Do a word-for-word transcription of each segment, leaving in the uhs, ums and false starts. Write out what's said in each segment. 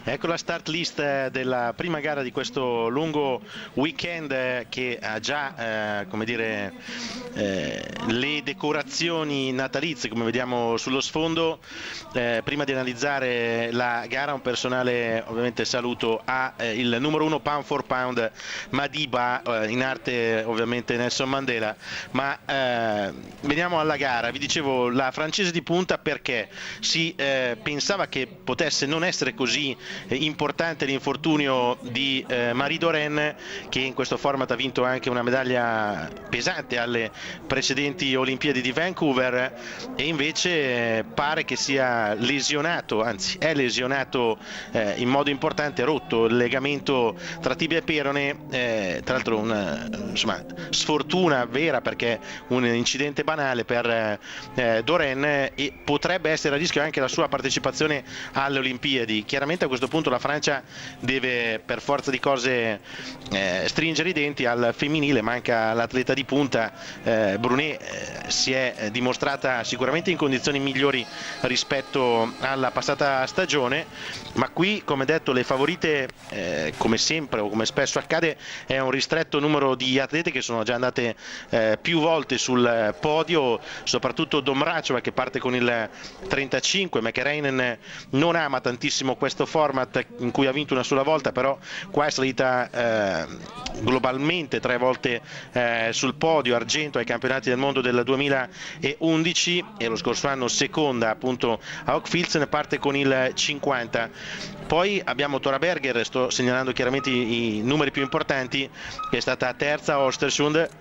Ecco la start list della prima gara di questo lungo weekend che ha già eh, come dire, eh, le decorazioni natalizie come vediamo sullo sfondo. Eh, prima di analizzare la gara un personale ovviamente saluto a eh, il numero uno pound for pound Madiba, eh, in arte ovviamente Nelson Mandela. Ma eh, veniamo alla gara. Vi dicevo la francese di punta perché si eh, pensava che potesse non essere così importante l'infortunio di eh, Marie Doren, che in questo format ha vinto anche una medaglia pesante alle precedenti Olimpiadi di Vancouver, e invece eh, pare che sia lesionato, anzi è lesionato eh, in modo importante, rotto il legamento tra tibia e perone, eh, tra l'altro una insomma, sfortuna vera perché un incidente banale per eh, Doren, e potrebbe essere a rischio anche la sua partecipazione alle Olimpiadi. Chiaramente a questo punto la Francia deve per forza di cose eh, stringere i denti. Al femminile manca l'atleta di punta. eh, Brunet eh, si è dimostrata sicuramente in condizioni migliori rispetto alla passata stagione, ma qui come detto le favorite eh, come sempre o come spesso accade è un ristretto numero di atlete che sono già andate eh, più volte sul podio, soprattutto Domracheva che parte con il trentacinque. McErainen non ama tantissimo questo format in cui ha vinto una sola volta, però qua è salita eh, globalmente tre volte eh, sul podio, argento ai campionati del mondo del duemilaundici e lo scorso anno seconda appunto a Hochfilzen, parte con il cinquanta. Poi abbiamo Tora Berger, sto segnalando chiaramente i, i numeri più importanti, che è stata terza a Östersund,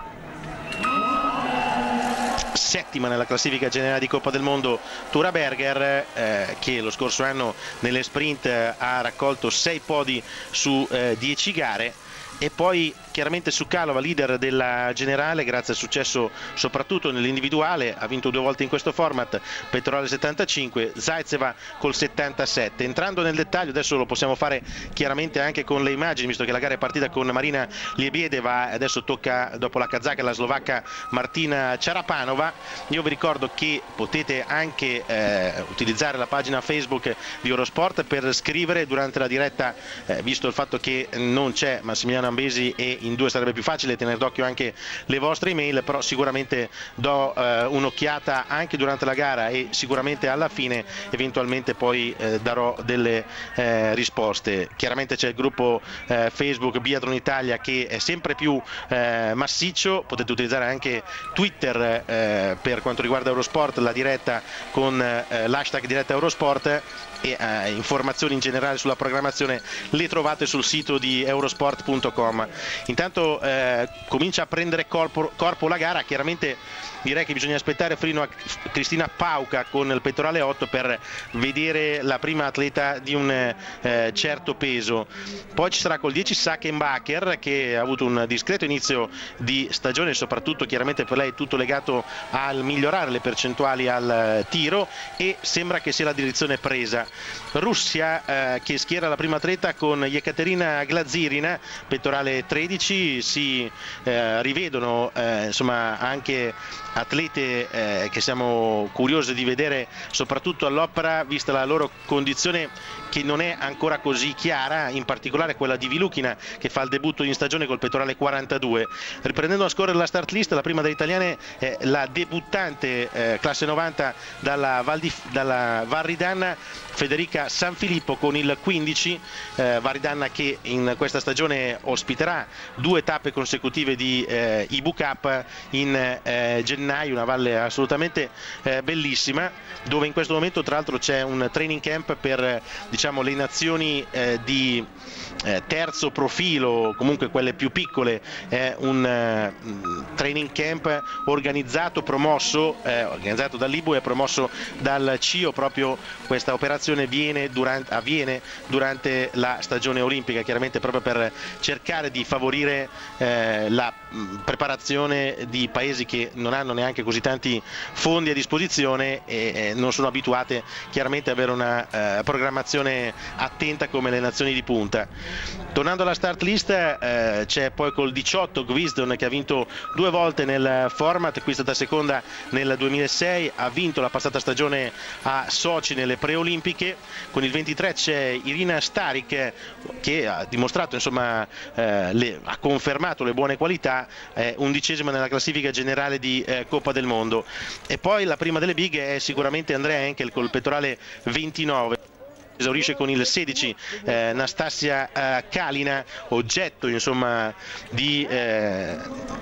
settima nella classifica generale di Coppa del Mondo Tora Berger, eh, che lo scorso anno nelle sprint ha raccolto sei podi su eh, dieci gare. E poi chiaramente Sukalova, leader della generale grazie al successo soprattutto nell'individuale, ha vinto due volte in questo format, Petrole settantacinque, Zaitseva col settantasette. Entrando nel dettaglio adesso lo possiamo fare chiaramente anche con le immagini, visto che la gara è partita con Marina Lebiedeva, adesso tocca dopo la kazaka la slovacca Martina Ciarapanova. Io vi ricordo che potete anche eh, utilizzare la pagina Facebook di Eurosport per scrivere durante la diretta, eh, visto il fatto che non c'è Massimiliano Ambesi e in due sarebbe più facile tenere d'occhio anche le vostre email, però sicuramente do eh, un'occhiata anche durante la gara e sicuramente alla fine eventualmente poi eh, darò delle eh, risposte. Chiaramente c'è il gruppo eh, Facebook Biathlon Italia che è sempre più eh, massiccio, potete utilizzare anche Twitter eh, per quanto riguarda Eurosport, la diretta con eh, l'hashtag diretta Eurosport, e eh, informazioni in generale sulla programmazione le trovate sul sito di eurosport punto com. Intanto eh, comincia a prendere corpo, corpo la gara. Chiaramente direi che bisogna aspettare fino a Cristina Pauca con il pettorale otto per vedere la prima atleta di un eh, certo peso. Poi ci sarà col dieci Sakenbacher, che ha avuto un discreto inizio di stagione, soprattutto chiaramente per lei tutto legato al migliorare le percentuali al tiro, e sembra che sia la direzione presa. Russia eh, che schiera la prima atleta con Yekaterina Glazirina, pettorale tredici. Si eh, rivedono eh, insomma anche atlete eh, che siamo curiosi di vedere soprattutto all'opera, vista la loro condizione che non è ancora così chiara, in particolare quella di Vilukina che fa il debutto in stagione col pettorale quarantadue. Riprendendo a scorrere la start list, la prima delle italiane è la debuttante eh, classe novanta dalla, Val di, dalla Varridanna, Federica Sanfilippo con il quindici. eh, Varidanna che in questa stagione ospiterà due tappe consecutive di eh, Ibu Cup in eh, gennaio, una valle assolutamente eh, bellissima, dove in questo momento tra l'altro c'è un training camp per diciamo le nazioni eh, di eh, terzo profilo, comunque quelle più piccole. È un eh, training camp organizzato, promosso, eh, organizzato dall'I B U e promosso dal C I O. Proprio questa operazione viene durante, avviene durante la stagione olimpica, chiaramente proprio per cercare cercare di favorire eh, la mh, preparazione di paesi che non hanno neanche così tanti fondi a disposizione e eh, non sono abituate chiaramente ad avere una eh, programmazione attenta come le nazioni di punta. Tornando alla start list, eh, c'è poi col diciotto Gwisdon, che ha vinto due volte nel format, qui è stata seconda nel duemilasei, ha vinto la passata stagione a Sochi nelle preolimpiche. Con il ventitré c'è Irina Starik, che ha dimostrato, insomma, eh, le, ha confermato le buone qualità, eh, undicesima nella classifica generale di eh, Coppa del Mondo. E poi la prima delle big è sicuramente Andrea Henkel col pettorale ventinove. Esaurisce con il sedici eh, Nastasia eh, Kalina, oggetto, insomma, di eh,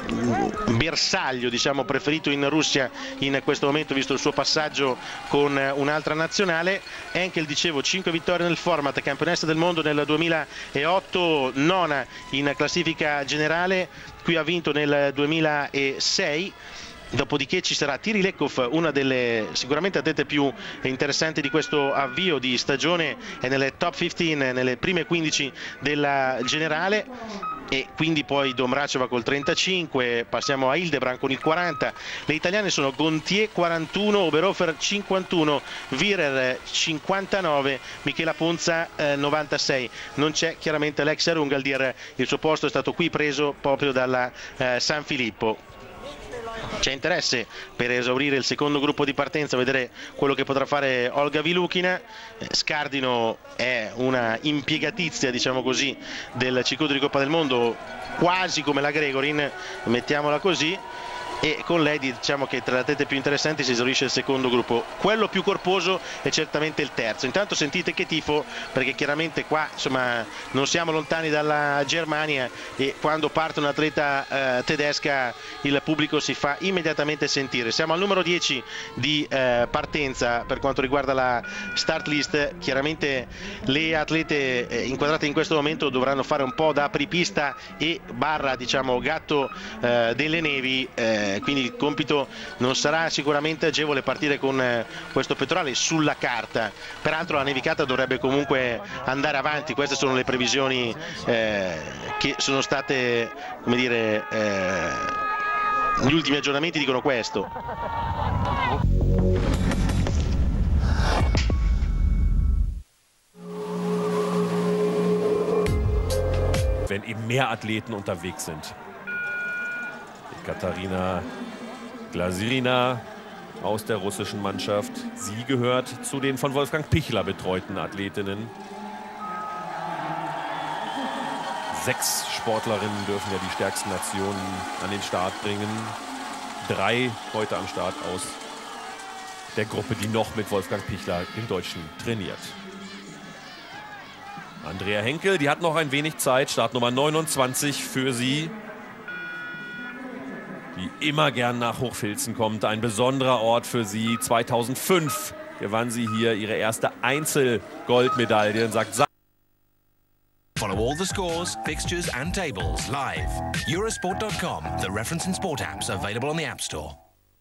bersaglio, diciamo, preferito in Russia in questo momento, visto il suo passaggio con un'altra nazionale. Henkel, dicevo, cinque vittorie nel format, campionessa del mondo nel duemilaotto, nona in classifica generale, qui ha vinto nel duemilasei. Dopodiché ci sarà Tiri Lekov, una delle sicuramente atlete più interessanti di questo avvio di stagione, è nelle top quindici, nelle prime quindici della generale. E quindi poi Domracheva col trentacinque, passiamo a Hildebrand con il quaranta. Le italiane sono Gontier quarantuno, Oberhofer cinquantuno, Virer cinquantanove, Michela Ponza eh, novantasei. Non c'è chiaramente Alexia Rungaldir, il suo posto è stato qui preso proprio dalla eh, San Filippo. C'è interesse per esaurire il secondo gruppo di partenza, vedere quello che potrà fare Olga Vilukina. Scardino è una impiegatizia, diciamo così, del circuito di Coppa del Mondo, quasi come la Gregorin, mettiamola così, e con lei diciamo che tra le atlete più interessanti si esaurisce il secondo gruppo. Quello più corposo è certamente il terzo. Intanto sentite che tifo, perché chiaramente qua, insomma, non siamo lontani dalla Germania e quando parte un'atleta eh, tedesca il pubblico si fa immediatamente sentire. Siamo al numero dieci di eh, partenza per quanto riguarda la start list. Chiaramente le atlete eh, inquadrate in questo momento dovranno fare un po' da apripista e barra, diciamo, gatto eh, delle nevi, eh, quindi il compito non sarà sicuramente agevole partire con eh, questo pettorale sulla carta. Peraltro la nevicata dovrebbe comunque andare avanti, queste sono le previsioni eh, che sono state, come dire, eh, gli ultimi aggiornamenti dicono questo. Wenn eben mehr Athleten unterwegs sind. Katharina Glasirina aus der russischen Mannschaft. Sie gehört zu den von Wolfgang Pichler betreuten Athletinnen. Sechs Sportlerinnen dürfen ja die stärksten Nationen an den Start bringen. Drei heute am Start aus der Gruppe, die noch mit Wolfgang Pichler, dem Deutschen, trainiert. Andrea Henkel, die hat noch ein wenig Zeit. Startnummer neunundzwanzig für sie, die immer gern nach Hochfilzen kommt. Ein besonderer Ort für sie. zweitausendfünf gewann sie hier ihre erste Einzelgoldmedaille und sagt: Follow all the scores, fixtures and tables live. Eurosport dot com, the reference and sport apps available on the App Store.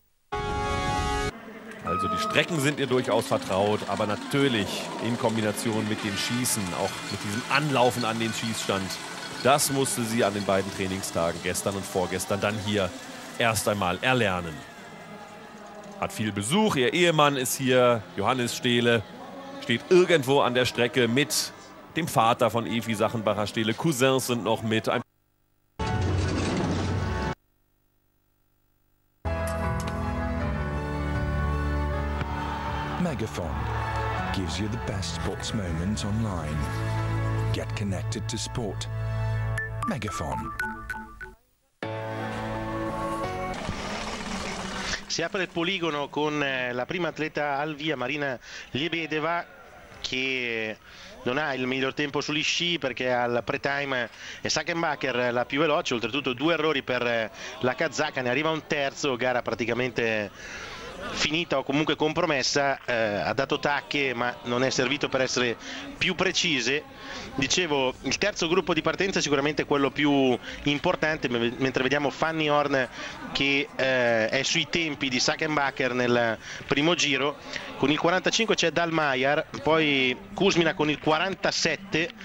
Also die Strecken sind ihr durchaus vertraut, aber natürlich in Kombination mit dem Schießen, auch mit diesem Anlaufen an den Schießstand, das musste sie an den beiden Trainingstagen, gestern und vorgestern, dann hier erst einmal erlernen. Hat viel Besuch, ihr Ehemann ist hier, Johannes Stehle, steht irgendwo an der Strecke mit dem Vater von Evi Sachenbacher-Stehle. Cousins sind noch mit. Ein Megaphone gives you the best sports moments online. Get connected to sport. Megaphone. Si apre il poligono con la prima atleta al via, Marina Liebedeva, che non ha il miglior tempo sugli sci perché al pre-time è Sackenbacher la più veloce, oltretutto due errori per la kazaka, ne arriva un terzo, gara praticamente finita o comunque compromessa, eh, ha dato tacche ma non è servito per essere più precise. Dicevo, il terzo gruppo di partenza è sicuramente quello più importante, mentre vediamo Fanny Horn che eh, è sui tempi di Sackenbacher nel primo giro. Con il quarantacinque c'è Dalmayer, poi Kuzmina con il quarantasette,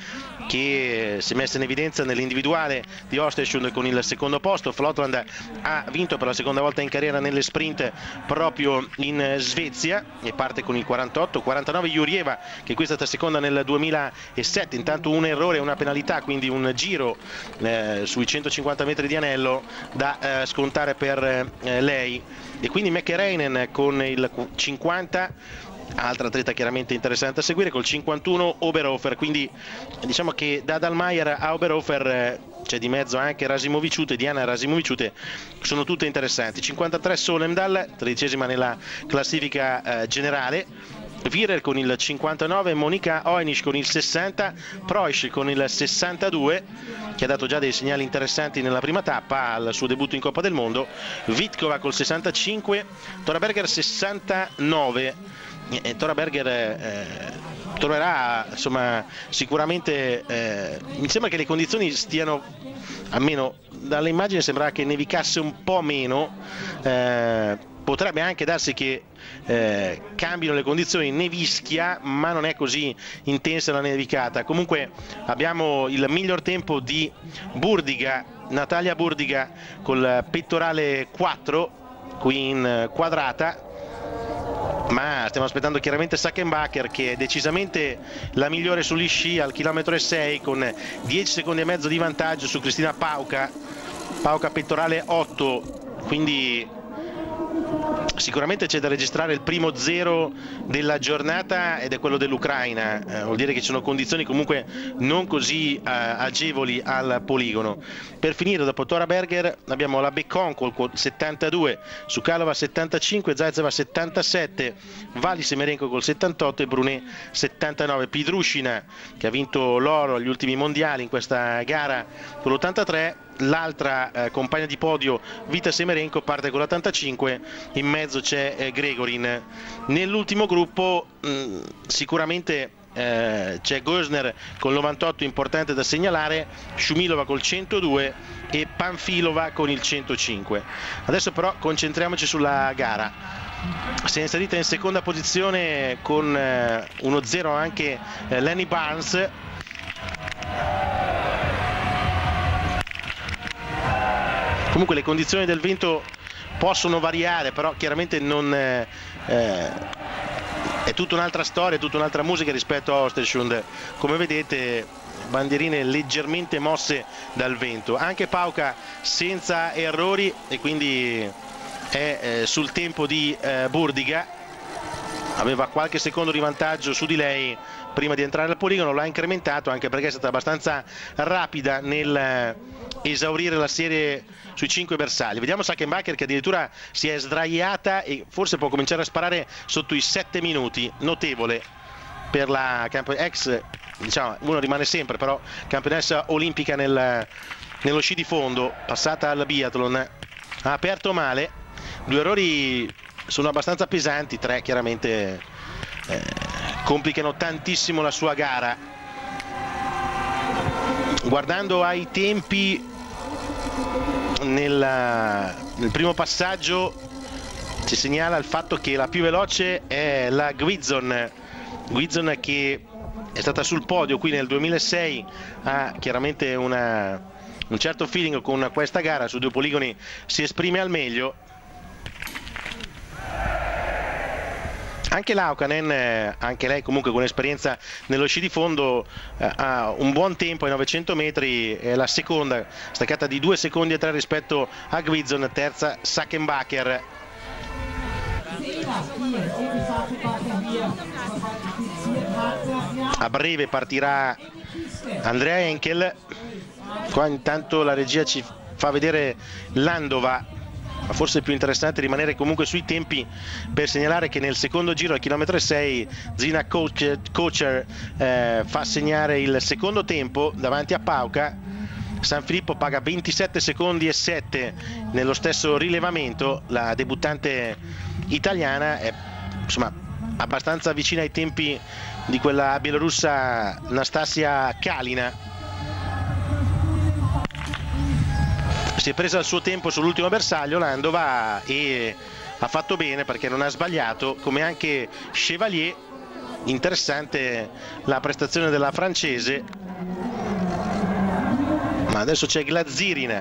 che si è messa in evidenza nell'individuale di Östersund con il secondo posto. Flottland ha vinto per la seconda volta in carriera nelle sprint proprio in Svezia e parte con il quarantotto quarantanove. Jurjeva, che questa è stata seconda nel duemilasette, intanto un errore e una penalità, quindi un giro eh, sui centocinquanta metri di anello da eh, scontare per eh, lei, e quindi Mäkäräinen con il cinquanta, altra atleta chiaramente interessante a seguire, col cinquantuno Oberhofer. Quindi diciamo che da Dallmayr a Oberhofer eh, c'è di mezzo anche Rasimowicz e Diana Rasimowicz, sono tutte interessanti. cinquantatré Solendal, tredicesima nella classifica eh, generale. Virer con il cinquantanove, Monika Oenisch con il sessanta, Preusch con il sessantadue, che ha dato già dei segnali interessanti nella prima tappa al suo debutto in Coppa del Mondo. Vitkova col sessantacinque, Thorberger sessantanove. E Thorberger eh, troverà insomma sicuramente eh, mi sembra che le condizioni stiano, almeno dalle immagini sembra che nevicasse un po' meno, eh, potrebbe anche darsi che eh, cambino le condizioni, nevischia ma non è così intensa la nevicata. Comunque abbiamo il miglior tempo di Burdiga, Natalia Burdiga col pettorale quattro qui in quadrata, ma stiamo aspettando chiaramente Sackenbacher, che è decisamente la migliore sugli sci al chilometro e sei con dieci secondi e mezzo di vantaggio su Cristina Pauca. Pauca pettorale otto, quindi sicuramente c'è da registrare il primo zero della giornata ed è quello dell'Ucraina, eh, vuol dire che ci sono condizioni comunque non così eh, agevoli al poligono. Per finire, dopo Thorberger abbiamo la Becon col settantadue, Sukalova settantacinque, Zaitseva settantasette, Vali Semerenko col settantotto e Brunet settantanove. Pidrushina, che ha vinto l'oro agli ultimi mondiali in questa gara, con l'ottantatré. L'altra eh, compagna di podio, Vita Semerenko, parte con l'ottantacinque, in mezzo c'è eh, Gregorin. Nell'ultimo gruppo mh, sicuramente eh, c'è Gösner con il novantotto, importante da segnalare, Shumilova col centodue e Panfilova con il centocinque. Adesso però concentriamoci sulla gara. Si è inserita in seconda posizione con eh, uno zero anche eh, Lenny Barnes. Comunque le condizioni del vento possono variare, però chiaramente non eh, è tutta un'altra storia, tutta un'altra musica rispetto a Östersund. Come vedete, bandierine leggermente mosse dal vento. Anche Pauca senza errori e quindi è eh, sul tempo di eh, Burdiga. Aveva qualche secondo di vantaggio su di lei prima di entrare al poligono, l'ha incrementato anche perché è stata abbastanza rapida nel esaurire la serie sui cinque bersagli. Vediamo Sackenbacher che addirittura si è sdraiata e forse può cominciare a sparare sotto i sette minuti, notevole per la ex, diciamo, uno rimane sempre però campionessa olimpica nel, nello sci di fondo, passata al biathlon. Ha aperto male, due errori sono abbastanza pesanti, tre chiaramente eh, complicano tantissimo la sua gara. Guardando ai tempi nel, nel primo passaggio ci segnala il fatto che la più veloce è la Guizon, Guizon che è stata sul podio qui nel duemilasei, ha chiaramente una, un certo feeling con questa gara, su due poligoni si esprime al meglio. Anche Laukkanen, anche lei comunque con esperienza nello sci di fondo, eh, ha un buon tempo ai novecento metri, è la seconda, staccata di due secondi e tre rispetto a Guizon, terza Sackenbacher. A breve partirà Andrea Henkel, qua intanto la regia ci fa vedere Landova, ma forse è più interessante rimanere comunque sui tempi per segnalare che nel secondo giro al chilometro e sei Zina Kocher eh, fa segnare il secondo tempo davanti a Pauca. San Filippo paga ventisette secondi e sette nello stesso rilevamento. La debuttante italiana è insomma abbastanza vicina ai tempi di quella bielorussa Nastasia Kalina. Si è presa il suo tempo sull'ultimo bersaglio Landova e ha fatto bene perché non ha sbagliato, come anche Chevalier. Interessante la prestazione della francese. Ma adesso c'è Glazirin.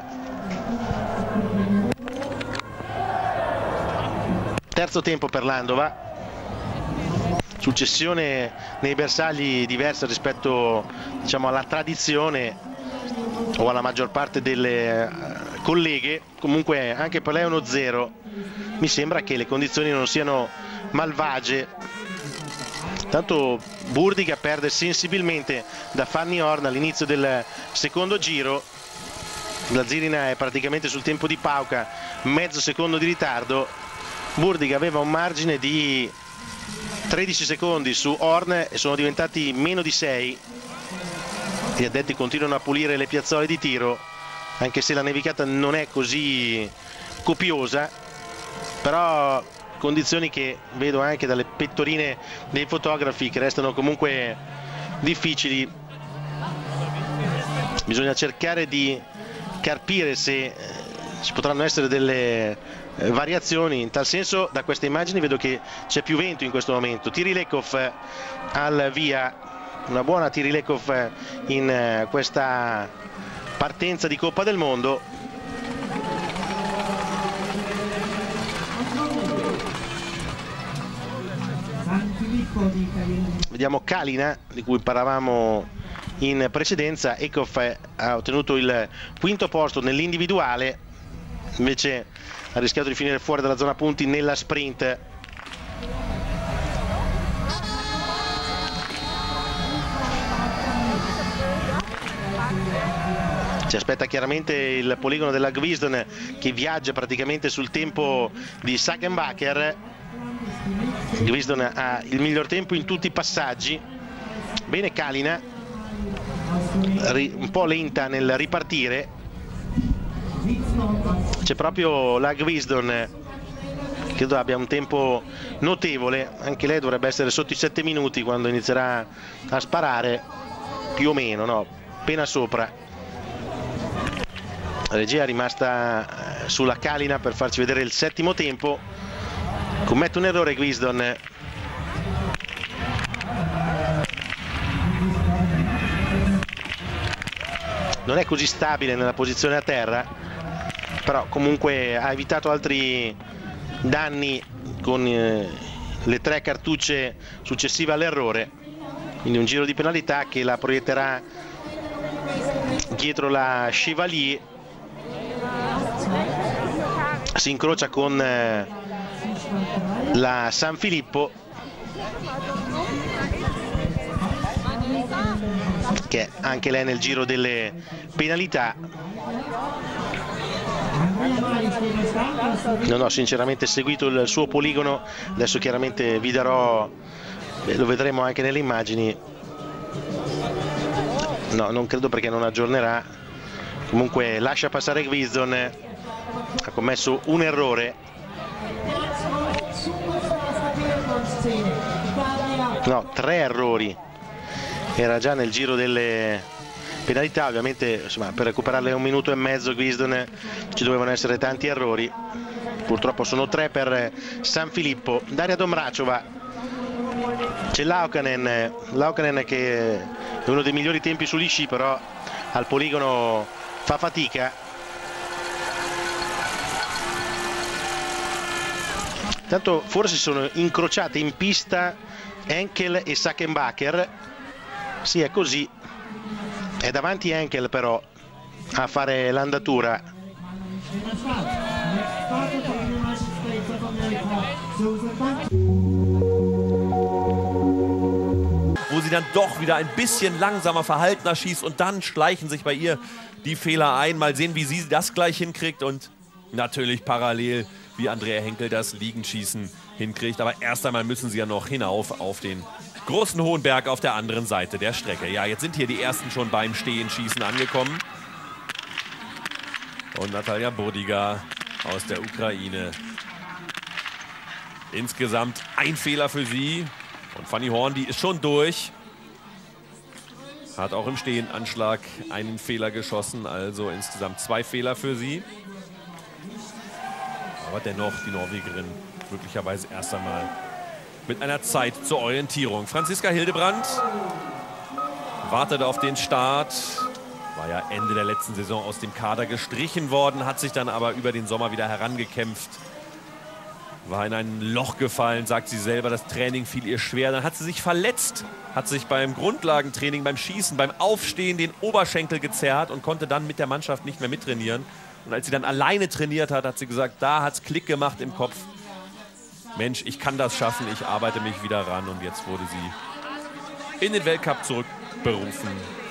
Terzo tempo per Landova. Successione nei bersagli diversa rispetto, diciamo, alla tradizione o alla maggior parte delle colleghe. Comunque anche per lei è uno zero. Mi sembra che le condizioni non siano malvagie. Tanto Burdiga perde sensibilmente da Fanny Horn all'inizio del secondo giro. Glazirina è praticamente sul tempo di Pauca, mezzo secondo di ritardo. Burdiga aveva un margine di tredici secondi su Horn e sono diventati meno di sei. Gli addetti continuano a pulire le piazzole di tiro, anche se la nevicata non è così copiosa, però condizioni che vedo anche dalle pettorine dei fotografi che restano comunque difficili. Bisogna cercare di capire se ci potranno essere delle variazioni. In tal senso, da queste immagini vedo che c'è più vento in questo momento. Tirilekov al via, una buona Tirilekov in questa partenza di Coppa del Mondo. Vediamo Kalina, di cui parlavamo in precedenza. Eckhoff ha ottenuto il quinto posto nell'individuale, invece ha rischiato di finire fuori dalla zona punti nella sprint. Ci aspetta chiaramente il poligono della Gwisdon, che viaggia praticamente sul tempo di Sagenbacher. Gwisdon ha il miglior tempo in tutti i passaggi. Bene Kalina, un po' lenta nel ripartire. C'è proprio la Gwisdon, credo abbia un tempo notevole, anche lei dovrebbe essere sotto i sette minuti quando inizierà a sparare, più o meno, no, appena sopra. La regia è rimasta sulla Kalina per farci vedere il settimo tempo. Commette un errore Gwisdon. Non è così stabile nella posizione a terra, però comunque ha evitato altri danni con eh, le tre cartucce successive all'errore. Quindi un giro di penalità che la proietterà dietro la Chevalier. Si incrocia con eh, la San Filippo, che anche lei nel giro delle penalità. Non ho sinceramente seguito il suo poligono, adesso chiaramente vi darò, lo vedremo anche nelle immagini. No, non credo, perché non aggiornerà. Comunque lascia passare Gwisdon, ha commesso un errore. No, tre errori. Era già nel giro delle penalità, ovviamente insomma, per recuperarle un minuto e mezzo Gwisdon ci dovevano essere tanti errori. Purtroppo sono tre per San Filippo. Daria Domrachova, c'è Laukkanen, Laukkanen che è uno dei migliori tempi sugli sci, però al poligono fa fatica. Tanto forse sono incrociate in pista Henkel e Sagenbacher. Sì, è così. È davanti Henkel però a fare l'andatura. Wo sie dann doch wieder ein bisschen langsamer, verhaltener schießt und dann schleichen sich bei ihr die Fehler ein. Mal sehen, wie sie das gleich hinkriegt und natürlich parallel, wie Andrea Henkel das Liegenschießen hinkriegt. Aber erst einmal müssen sie ja noch hinauf auf den großen hohen Berg auf der anderen Seite der Strecke. Ja, jetzt sind hier die ersten schon beim Stehenschießen angekommen. Und Natalia Burdiga aus der Ukraine. Insgesamt ein Fehler für sie. Und Fanny Horn, die ist schon durch. Hat auch im Stehenanschlag einen Fehler geschossen. Also insgesamt zwei Fehler für sie. Aber dennoch die Norwegerin möglicherweise erst einmal mit einer Zeit zur Orientierung. Franziska Hildebrandt wartet auf den Start. War ja Ende der letzten Saison aus dem Kader gestrichen worden, hat sich dann aber über den Sommer wieder herangekämpft. War in ein Loch gefallen, sagt sie selber, das Training fiel ihr schwer. Dann hat sie sich verletzt, hat sich beim Grundlagentraining, beim Schießen, beim Aufstehen den Oberschenkel gezerrt und konnte dann mit der Mannschaft nicht mehr mittrainieren. Und als sie dann alleine trainiert hat, hat sie gesagt, da hat es Klick gemacht im Kopf. Mensch, ich kann das schaffen, ich arbeite mich wieder ran. Und jetzt wurde sie in den Weltcup zurückberufen.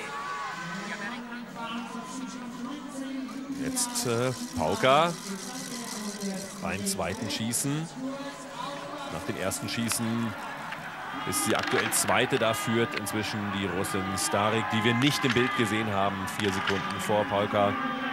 Jetzt äh, Pauka beim zweiten Schießen. Nach dem ersten Schießen ist sie aktuell Zweite. Da führt inzwischen die Russin Starik, die wir nicht im Bild gesehen haben, vier Sekunden vor Pauka.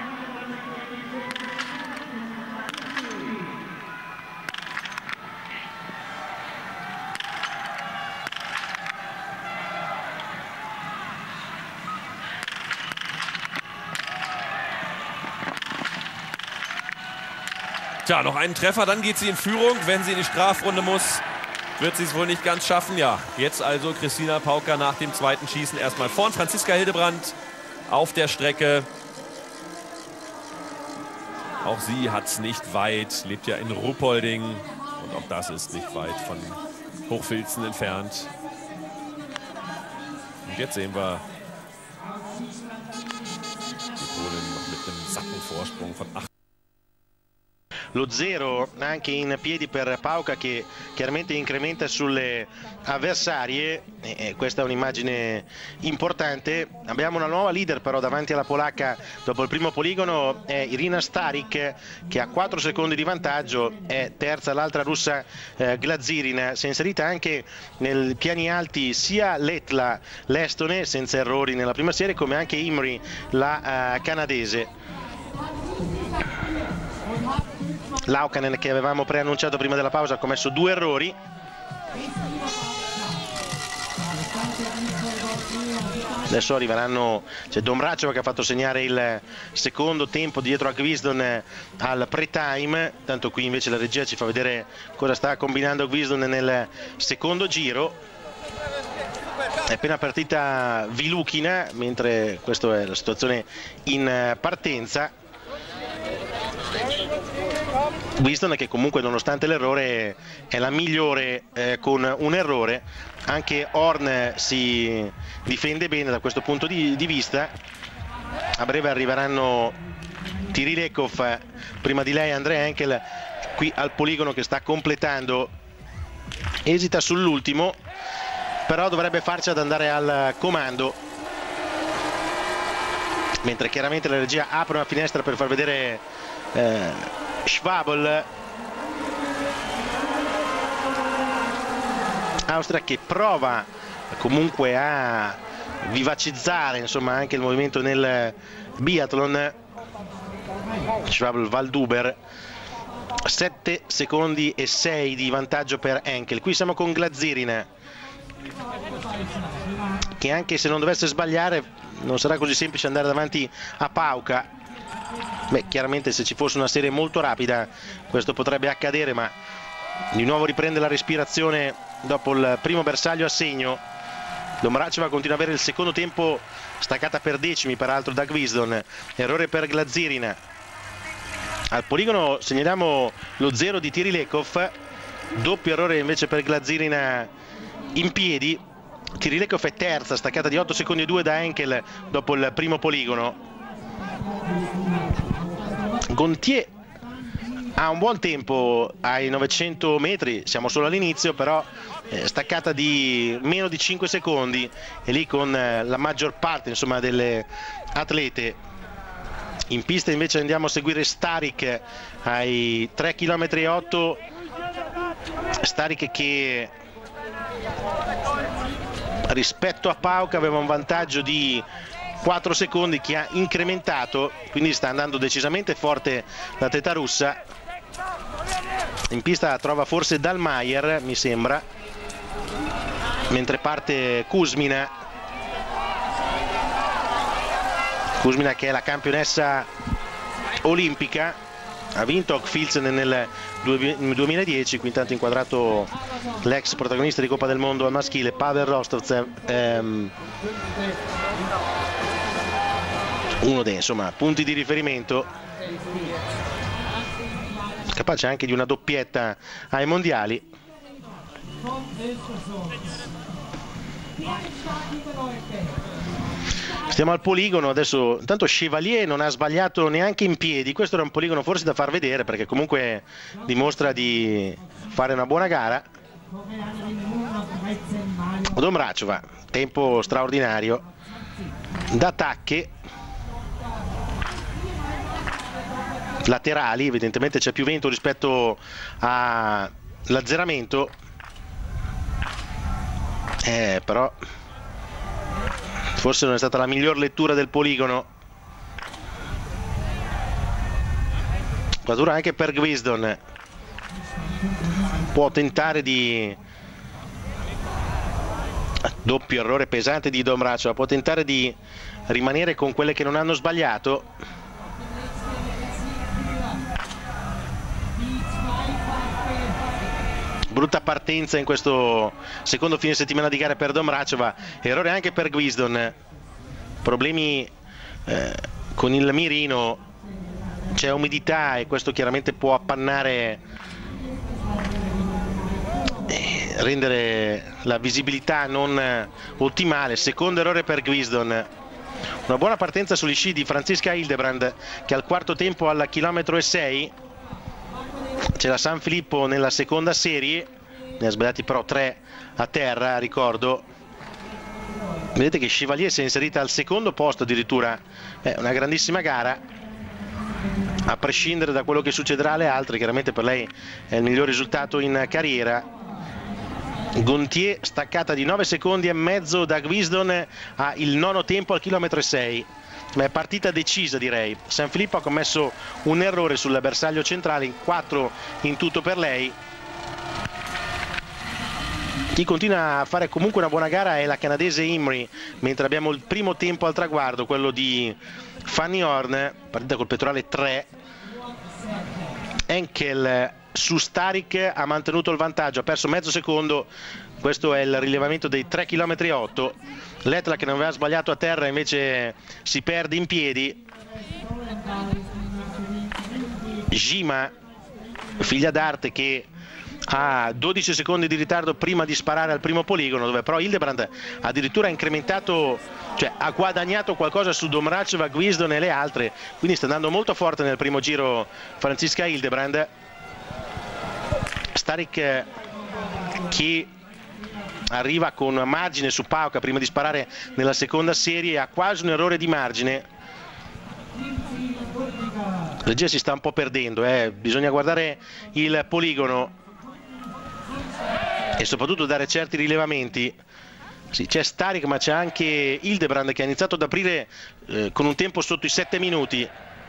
Tja, noch einen Treffer, dann geht sie in Führung. Wenn sie in die Strafrunde muss, wird sie es wohl nicht ganz schaffen. Ja, jetzt also Kristina Pauka nach dem zweiten Schießen erstmal vorn. Franziska Hildebrandt auf der Strecke. Auch sie hat es nicht weit, lebt ja in Ruppolding. Und auch das ist nicht weit von Hochfilzen entfernt. Und jetzt sehen wir die Polen noch mit einem satten Vorsprung von acht. Lo zero anche in piedi per Pauka, che chiaramente incrementa sulle avversarie, e questa è un'immagine importante. Abbiamo una nuova leader però davanti alla polacca dopo il primo poligono, è Irina Starik, che ha quattro secondi di vantaggio, è terza l'altra russa eh, Glazirin. Si è inserita anche nei piani alti sia Letla, l'estone, senza errori nella prima serie, come anche Imri, la eh, canadese. Laukanen, che avevamo preannunciato prima della pausa, ha commesso due errori. Adesso arriveranno, c'è Domracheva che ha fatto segnare il secondo tempo dietro a Gvisdon al pre-time. Tanto qui invece la regia ci fa vedere cosa sta combinando Gvisdon nel secondo giro. È appena partita Vilukina, mentre questa è la situazione in partenza. Gvisdon, che comunque nonostante l'errore è la migliore eh, con un errore. Anche Horn si difende bene da questo punto di, di vista. A breve arriveranno Tirilekov, prima di lei Andrea Henkel qui al poligono, che sta completando, esita sull'ultimo, però dovrebbe farci ad andare al comando, mentre chiaramente la regia apre una finestra per far vedere eh, Schwabel, Austria, che prova comunque a vivacizzare insomma anche il movimento nel biathlon. Schwabel Valduber, sette secondi e sei di vantaggio per Henkel. Qui siamo con Glazirin, che anche se non dovesse sbagliare non sarà così semplice andare davanti a Pauka. Beh, chiaramente se ci fosse una serie molto rapida questo potrebbe accadere, ma di nuovo riprende la respirazione dopo il primo bersaglio a segno. Domracheva continua ad avere il secondo tempo staccata per decimi, peraltro da Gvisdon. Errore per Glazirin. Al poligono segnaliamo lo zero di Tirilekov, doppio errore invece per Glazirin in piedi. Tirilekov è terza, staccata di otto secondi e due da Henkel dopo il primo poligono. Gontier ha un buon tempo ai novecento metri, siamo solo all'inizio, però eh, staccata di meno di cinque secondi, e lì con eh, la maggior parte insomma delle atlete. In pista invece andiamo a seguire Starik ai tre chilometri e otto. Starik che rispetto a Pauka aveva un vantaggio di quattro secondi, che ha incrementato, quindi sta andando decisamente forte l'atleta russa. In pista trova forse Dalmayer, mi sembra, mentre parte Kuzmina. Kuzmina, che è la campionessa olimpica, ha vinto Hochfilzen nel duemiladieci. Qui intanto inquadrato l'ex protagonista di Coppa del Mondo al maschile, Pavel Rostovtsev. Ehm, uno dei insomma, punti di riferimento, capace anche di una doppietta ai mondiali. Stiamo al poligono adesso. Intanto Chevalier non ha sbagliato neanche in piedi. Questo era un poligono forse da far vedere, perché comunque dimostra di fare una buona gara. Domrachova, tempo straordinario d'attacchi laterali, evidentemente c'è più vento rispetto all'azzeramento, eh, però forse non è stata la miglior lettura del poligono. Quadratura anche per Gwisdon, può tentare di doppio errore pesante di Domrachova, può tentare di rimanere con quelle che non hanno sbagliato. Brutta partenza in questo secondo fine settimana di gara per Domrachova, errore anche per Gwisdon, problemi eh, con il mirino, c'è umidità e questo chiaramente può appannare e rendere la visibilità non ottimale. Secondo errore per Gwisdon. Una buona partenza sugli sci di Franziska Hildebrand, che al quarto tempo al chilometro e sei. C'è la San Filippo nella seconda serie, ne ha sbagliati però tre a terra, ricordo. Vedete che Chevalier si è inserita al secondo posto addirittura, è una grandissima gara, a prescindere da quello che succederà alle altre. Chiaramente per lei è il miglior risultato in carriera. Gontier staccata di nove secondi e mezzo da Gwisdon ha il nono tempo al chilometro e sei. Ma è partita decisa, direi. San Filippo ha commesso un errore sul bersaglio centrale, in quattro in tutto per lei. Chi continua a fare comunque una buona gara è la canadese Imrie, mentre abbiamo il primo tempo al traguardo, quello di Fanny Horn, partita col pettorale tre. Henkel su Starik ha mantenuto il vantaggio, ha perso mezzo secondo. Questo è il rilevamento dei tre chilometri e otto. Letla, che non aveva sbagliato a terra, invece si perde in piedi. Gima, figlia d'arte, che ha dodici secondi di ritardo prima di sparare al primo poligono, dove però Hildebrand addirittura ha incrementato, cioè ha guadagnato qualcosa su Domrachova, Gwisdon e le altre, quindi sta andando molto forte nel primo giro Franziska Hildebrand. Starik che arriva con margine su Pauka prima di sparare nella seconda serie, ha quasi un errore di margine. La regia si sta un po' perdendo, eh. Bisogna guardare il poligono e soprattutto dare certi rilevamenti. Sì, c'è Starik, ma c'è anche Hildebrand che ha iniziato ad aprire eh, con un tempo sotto i sette minuti.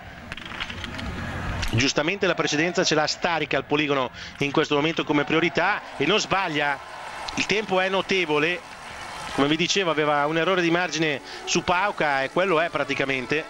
Giustamente la precedenza ce l'ha Starik al poligono in questo momento come priorità e non sbaglia. Il tempo è notevole, come vi dicevo aveva un errore di margine su Pauka e quello è praticamente.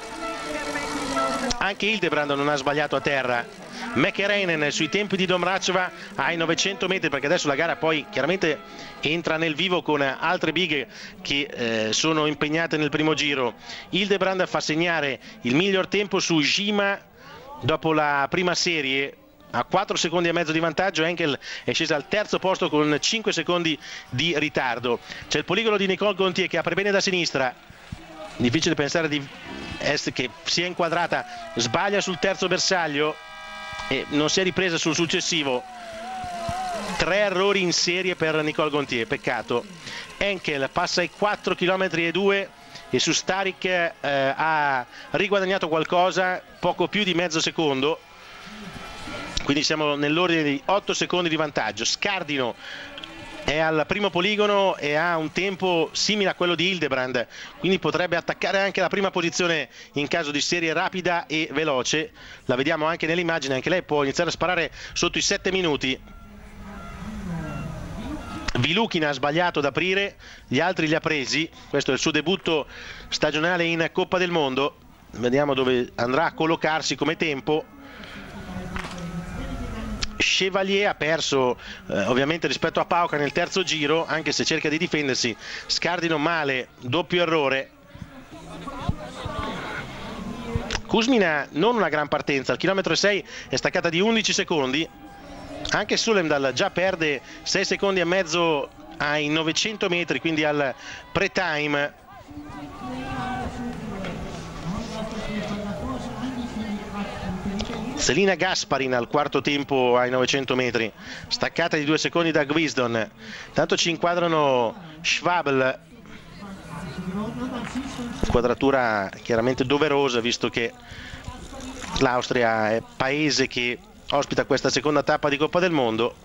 Anche Hildebrand non ha sbagliato a terra. Mäkäräinen sui tempi di Domrachova ai novecento metri, perché adesso la gara poi chiaramente entra nel vivo con altre big che eh, sono impegnate nel primo giro. Hildebrand fa segnare il miglior tempo su Gima dopo la prima serie, a quattro secondi e mezzo di vantaggio. Henkel è scesa al terzo posto con cinque secondi di ritardo. C'è il poligono di Nicole Gontier che apre bene da sinistra, difficile pensare di Est che sia inquadrata, sbaglia sul terzo bersaglio e non si è ripresa sul successivo. Tre errori in serie per Nicole Gontier, peccato. Henkel passa ai quattro chilometri e due e su Starik eh, ha riguadagnato qualcosa, poco più di mezzo secondo, quindi siamo nell'ordine di otto secondi di vantaggio. Scardino è al primo poligono e ha un tempo simile a quello di Hildebrand, quindi potrebbe attaccare anche la prima posizione in caso di serie rapida e veloce. La vediamo anche nell'immagine, anche lei può iniziare a sparare sotto i sette minuti. Vilukina ha sbagliato ad aprire, gli altri li ha presi. Questo è il suo debutto stagionale in Coppa del Mondo, vediamo dove andrà a collocarsi come tempo. Chevalier ha perso eh, ovviamente rispetto a Pauka nel terzo giro, anche se cerca di difendersi. Scardino male, doppio errore. Kuzmina non una gran partenza, al chilometro sei è staccata di undici secondi, anche Sulemdal già perde sei secondi e mezzo ai novecento metri, quindi al pre-time. Selina Gasparin al quarto tempo ai novecento metri, staccata di due secondi da Gwisdon. Tanto ci inquadrano Schwabel, inquadratura chiaramente doverosa visto che l'Austria è paese che ospita questa seconda tappa di Coppa del Mondo.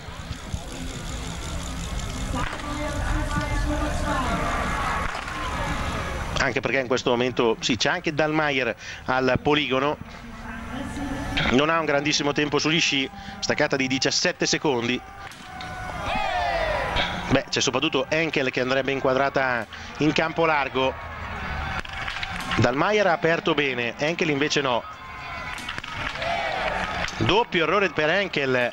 Anche perché in questo momento sì, c'è anche Dallmayr al poligono, non ha un grandissimo tempo sugli sci, staccata di diciassette secondi. Beh, c'è soprattutto Henkel che andrebbe inquadrata in campo largo. Dallmayr ha aperto bene, Henkel invece no. Doppio errore per Henkel.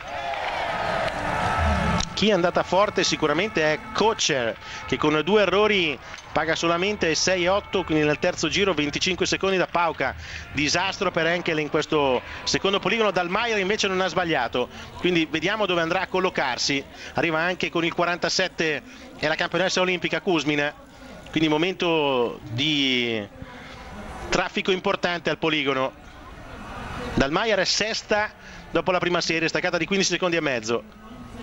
Chi è andata forte sicuramente è Kocher, che con due errori paga solamente sei otto, quindi nel terzo giro venticinque secondi da Pauca. Disastro per Henkel in questo secondo poligono. Dallmayr invece non ha sbagliato, quindi vediamo dove andrà a collocarsi. Arriva anche con il quarantasette e la campionessa olimpica Kuzmina, quindi momento di traffico importante al poligono. Dallmayr è sesta dopo la prima serie, staccata di quindici secondi e mezzo.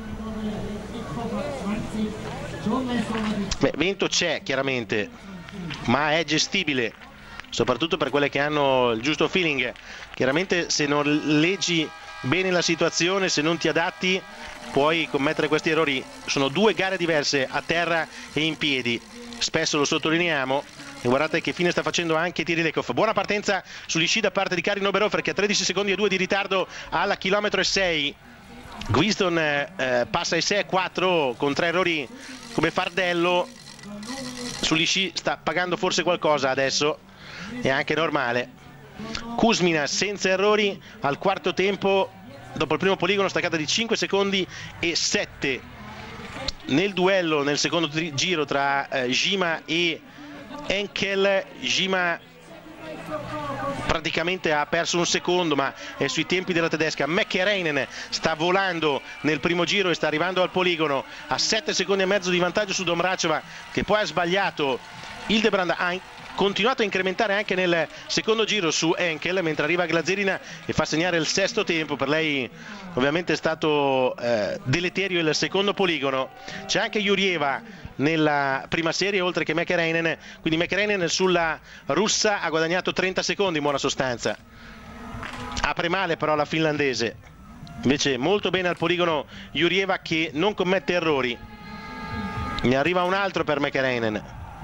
Beh, vento c'è chiaramente, ma è gestibile, soprattutto per quelle che hanno il giusto feeling. Chiaramente se non leggi bene la situazione, se non ti adatti, puoi commettere questi errori. Sono due gare diverse, a terra e in piedi, spesso lo sottolineiamo. E guardate che fine sta facendo anche Tirilikov. Buona partenza sugli sci da parte di Karin Oberhofer, che ha tredici secondi e due di ritardo alla chilometro e sei. Gwisdon eh, passa ai sei e quattro con tre errori come fardello. Sugli sci sta pagando forse qualcosa adesso, è anche normale. Kuzmina senza errori al quarto tempo dopo il primo poligono, staccata di cinque secondi e sette. Nel duello nel secondo giro tra eh, Jima e Henkel, Jima praticamente ha perso un secondo, ma è sui tempi della tedesca. Mäkäräinen sta volando nel primo giro e sta arrivando al poligono a sette secondi e mezzo di vantaggio su Domracheva, che poi ha sbagliato. Hildebrand ha continuato a incrementare anche nel secondo giro su Henkel, mentre arriva Glazerina e fa segnare il sesto tempo. Per lei ovviamente è stato eh, deleterio il secondo poligono. C'è anche Jurjeva nella prima serie oltre che Mäkäräinen, quindi Mäkäräinen sulla russa ha guadagnato trenta secondi in buona sostanza. Apre male però la finlandese, invece molto bene al poligono Jurjeva, che non commette errori. Ne arriva un altro per Mäkäräinen.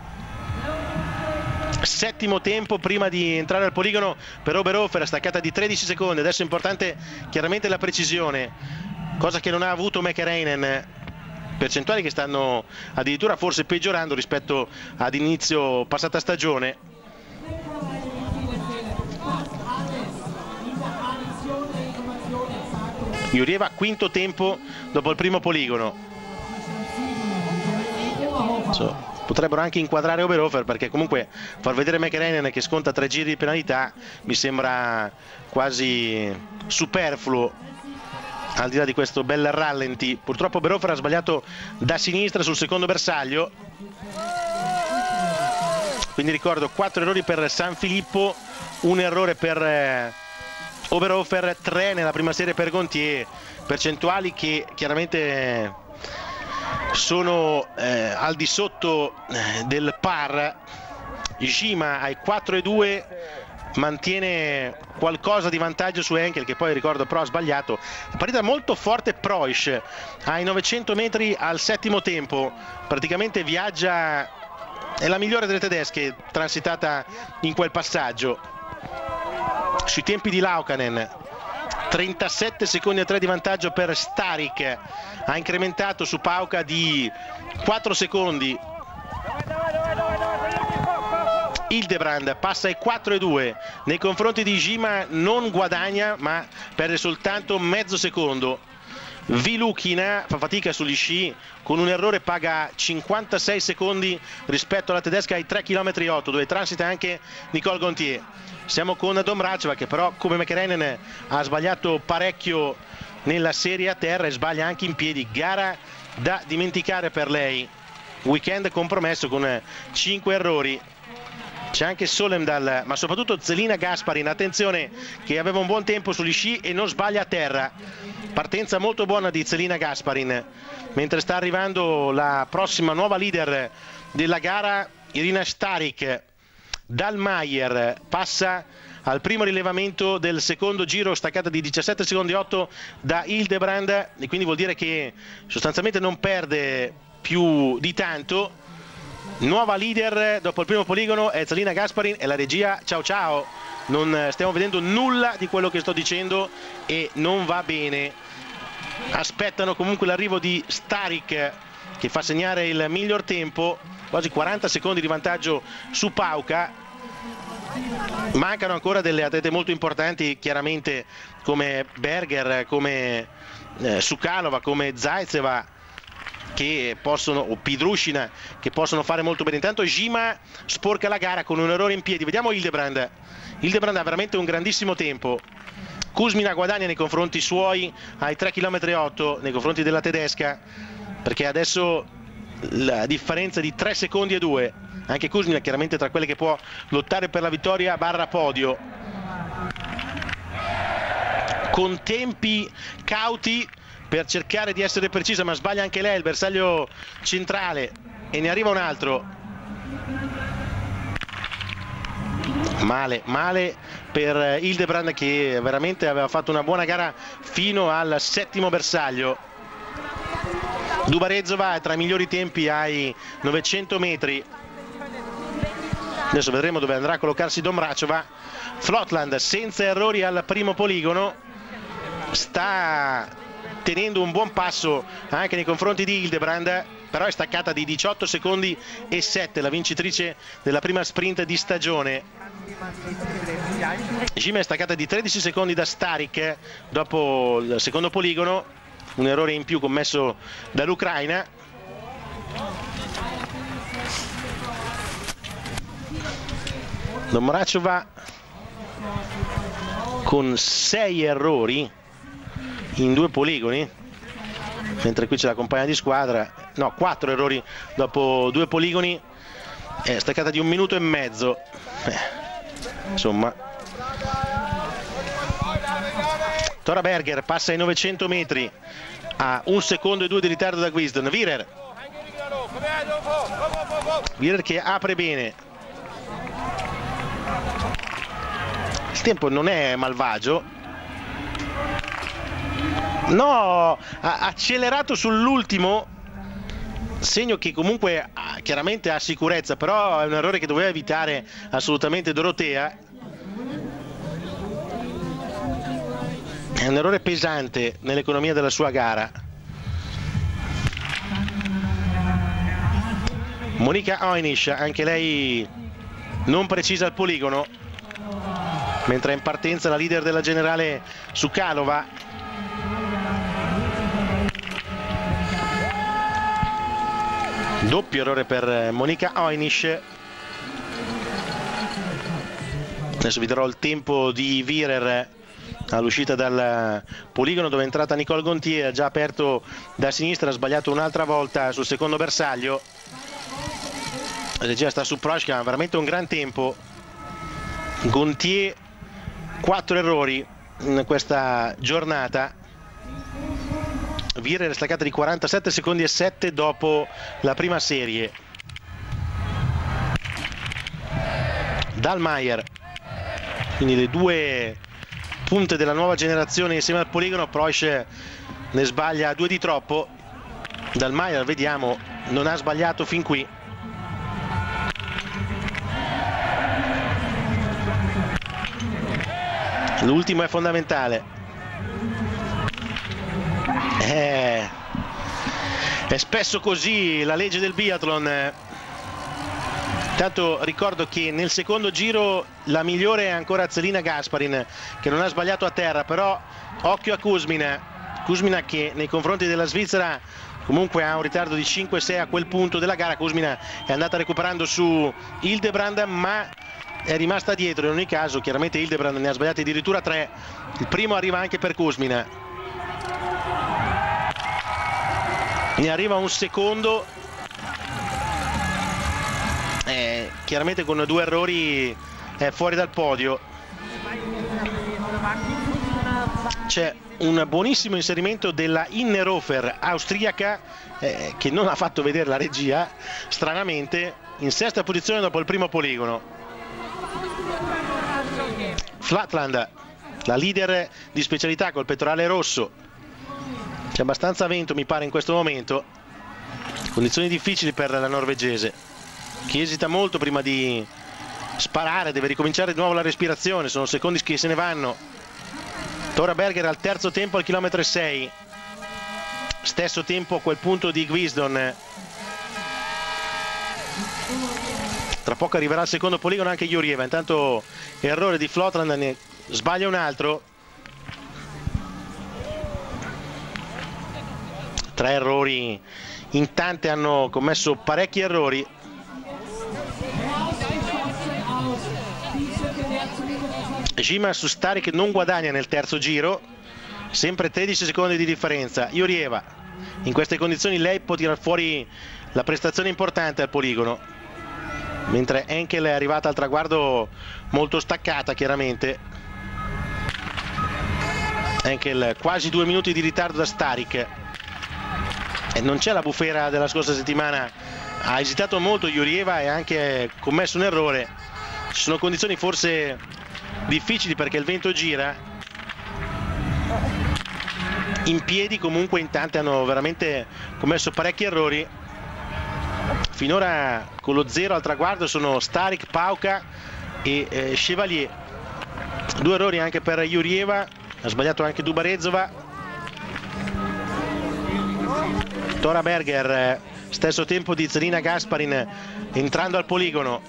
Settimo tempo prima di entrare al poligono per Oberhofer, staccata di tredici secondi. Adesso è importante chiaramente la precisione, cosa che non ha avuto Mäkäräinen. Percentuali che stanno addirittura forse peggiorando rispetto ad inizio passata stagione. Jurjeva quinto tempo dopo il primo poligono. So, potrebbero anche inquadrare Oberhofer, perché comunque far vedere Mäkäräinen che sconta tre giri di penalità mi sembra quasi superfluo, al di là di questo bel rallenti. Purtroppo Oberhofer ha sbagliato da sinistra sul secondo bersaglio, quindi ricordo quattro errori per San Filippo, un errore per eh, Oberhofer, tre nella prima serie per Gontier. Percentuali che chiaramente sono eh, al di sotto eh, del par. Jima ai quattro e due mantiene qualcosa di vantaggio su Henkel, che poi ricordo però ha sbagliato. Partita molto forte Preuss ai novecento metri al settimo tempo, praticamente viaggia, è la migliore delle tedesche transitata in quel passaggio. Sui tempi di Laukkanen trentasette secondi e tre di vantaggio per Starik, ha incrementato su Pauca di quattro secondi. Hildebrand passa ai quattro e due, nei confronti di Jima non guadagna ma perde soltanto mezzo secondo. Vilukina fa fatica sugli sci, con un errore paga cinquantasei secondi rispetto alla tedesca ai tre virgola otto chilometri, dove transita anche Nicole Gontier. Siamo con Domracheva, che però come Mäkäräinen ha sbagliato parecchio nella serie a terra e sbaglia anche in piedi. Gara da dimenticare per lei, weekend compromesso con cinque errori. C'è anche Solendal, ma soprattutto Zelina Gasparin, attenzione, che aveva un buon tempo sugli sci e non sbaglia a terra. Partenza molto buona di Zelina Gasparin, mentre sta arrivando la prossima nuova leader della gara, Irina Starik. Dallmayr passa al primo rilevamento del secondo giro, staccata di diciassette secondi otto da Hildebrand, e quindi vuol dire che sostanzialmente non perde più di tanto. Nuova leader dopo il primo poligono è Zelina Gasparin, e la regia ciao ciao, non stiamo vedendo nulla di quello che sto dicendo e non va bene. Aspettano comunque l'arrivo di Starik, che fa segnare il miglior tempo, quasi quaranta secondi di vantaggio su Pauka. Mancano ancora delle atlete molto importanti, chiaramente, come Berger, come eh, Sukalova, come Zaitseva, che possono, o Pidrushina, che possono fare molto bene. Intanto Jima sporca la gara con un errore in piedi. Vediamo Hildebrand. Hildebrand ha veramente un grandissimo tempo. Kuzmina guadagna nei confronti suoi ai tre virgola otto chilometri nei confronti della tedesca, perché adesso la differenza di tre secondi e due. Anche Kuzmina chiaramente tra quelle che può lottare per la vittoria barra podio, con tempi cauti per cercare di essere precisa, ma sbaglia anche lei il bersaglio centrale e ne arriva un altro. Male, male per Hildebrand, che veramente aveva fatto una buona gara fino al settimo bersaglio. Dubarezova è tra i migliori tempi ai novecento metri. Adesso vedremo dove andrà a collocarsi Domracheva. Flotland senza errori al primo poligono, sta tenendo un buon passo anche nei confronti di Hildebrand, però è staccata di diciotto secondi e sette, la vincitrice della prima sprint di stagione. Jima è staccata di tredici secondi da Starik dopo il secondo poligono, un errore in più commesso dall'Ucraina. Domracheva con sei errori in due poligoni, mentre qui c'è la compagna di squadra, no, quattro errori dopo due poligoni, è staccata di un minuto e mezzo. Eh, insomma, Tora Berger passa ai novecento metri a un secondo e due di ritardo da Guisden. Wierer Wierer che apre bene. Il tempo non è malvagio, no, ha accelerato sull'ultimo, segno che comunque chiaramente ha sicurezza, però è un errore che doveva evitare assolutamente Dorotea. È un errore pesante nell'economia della sua gara. Monika Oinisch, anche lei non precisa al poligono, mentre è in partenza la leader della generale Sukalova. Doppio errore per Monika Oinisch. Adesso vi darò il tempo di Wierer all'uscita dal poligono, dove è entrata Nicole Gontier, ha già aperto da sinistra, ha sbagliato un'altra volta sul secondo bersaglio. La regia sta su Proschka, ha veramente un gran tempo. Gontier quattro errori in questa giornata. Wierer è staccata di quarantasette secondi e sette dopo la prima serie. Dallmayr, quindi le due punte della nuova generazione insieme al poligono. Preusch ne sbaglia due di troppo. Dallmayr, vediamo, non ha sbagliato fin qui. L'ultimo è fondamentale. Eh, è spesso così la legge del biathlon. Intanto ricordo che nel secondo giro la migliore è ancora Zelina Gasparin, che non ha sbagliato a terra, però occhio a Kuzmina. Kuzmina che nei confronti della Svizzera comunque ha un ritardo di cinque sei a quel punto della gara. Kuzmina è andata recuperando su Hildebrand, ma è rimasta dietro. In ogni caso chiaramente Hildebrand ne ha sbagliati addirittura tre. Il primo arriva anche per Kuzmina, ne arriva un secondo, eh, chiaramente con due errori è fuori dal podio. C'è un buonissimo inserimento della Innerhofer austriaca, eh, che non ha fatto vedere la regia stranamente, in sesta posizione dopo il primo poligono. Flatland, la leader di specialità col pettorale rosso. C'è abbastanza vento mi pare in questo momento, condizioni difficili per la norvegese che esita molto prima di sparare, deve ricominciare di nuovo la respirazione, sono secondi che se ne vanno. Tora Berger al terzo tempo al chilometro sei, stesso tempo a quel punto di Gwisdon. Tra poco arriverà il secondo poligono anche Jurjeva, intanto errore di Flatland, ne sbaglia un altro. Tre errori, in tante hanno commesso parecchi errori. Jima su Starik non guadagna nel terzo giro, sempre tredici secondi di differenza. Jurjeva in queste condizioni lei può tirar fuori la prestazione importante al poligono, mentre Henkel è arrivata al traguardo molto staccata chiaramente. Henkel quasi due minuti di ritardo da Starik. E non c'è la bufera della scorsa settimana, ha esitato molto Jurjeva e ha anche commesso un errore. Ci sono condizioni forse difficili perché il vento gira. In piedi comunque in tante hanno veramente commesso parecchi errori. Finora con lo zero al traguardo sono Starik, Pauka e eh, Chevalier. Due errori anche per Jurjeva, ha sbagliato anche Dubarezova. Tora Berger, stesso tempo di Zelina Gasparin entrando al poligono.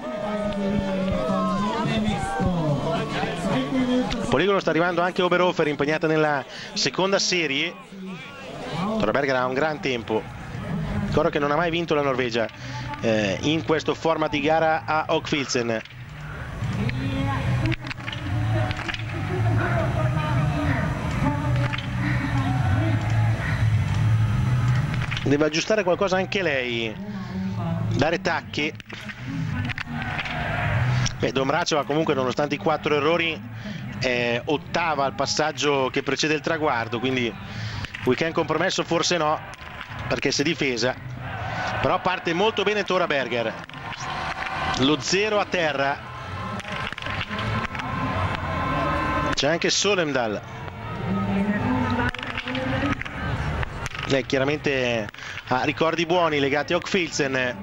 Al poligono sta arrivando anche Oberhofer, impegnata nella seconda serie. Tora Berger ha un gran tempo, ricordo che non ha mai vinto la Norvegia eh, in questo format di gara a Hochfilzen. Deve aggiustare qualcosa anche lei, dare tacchi. Beh, Domracheva comunque nonostante i quattro errori è ottava al passaggio che precede il traguardo, quindi weekend compromesso forse no, perché si è difesa. Però parte molto bene Tora Berger, lo zero a terra. C'è anche Solemdal. Lei chiaramente ha ricordi buoni legati a Hochfilzen,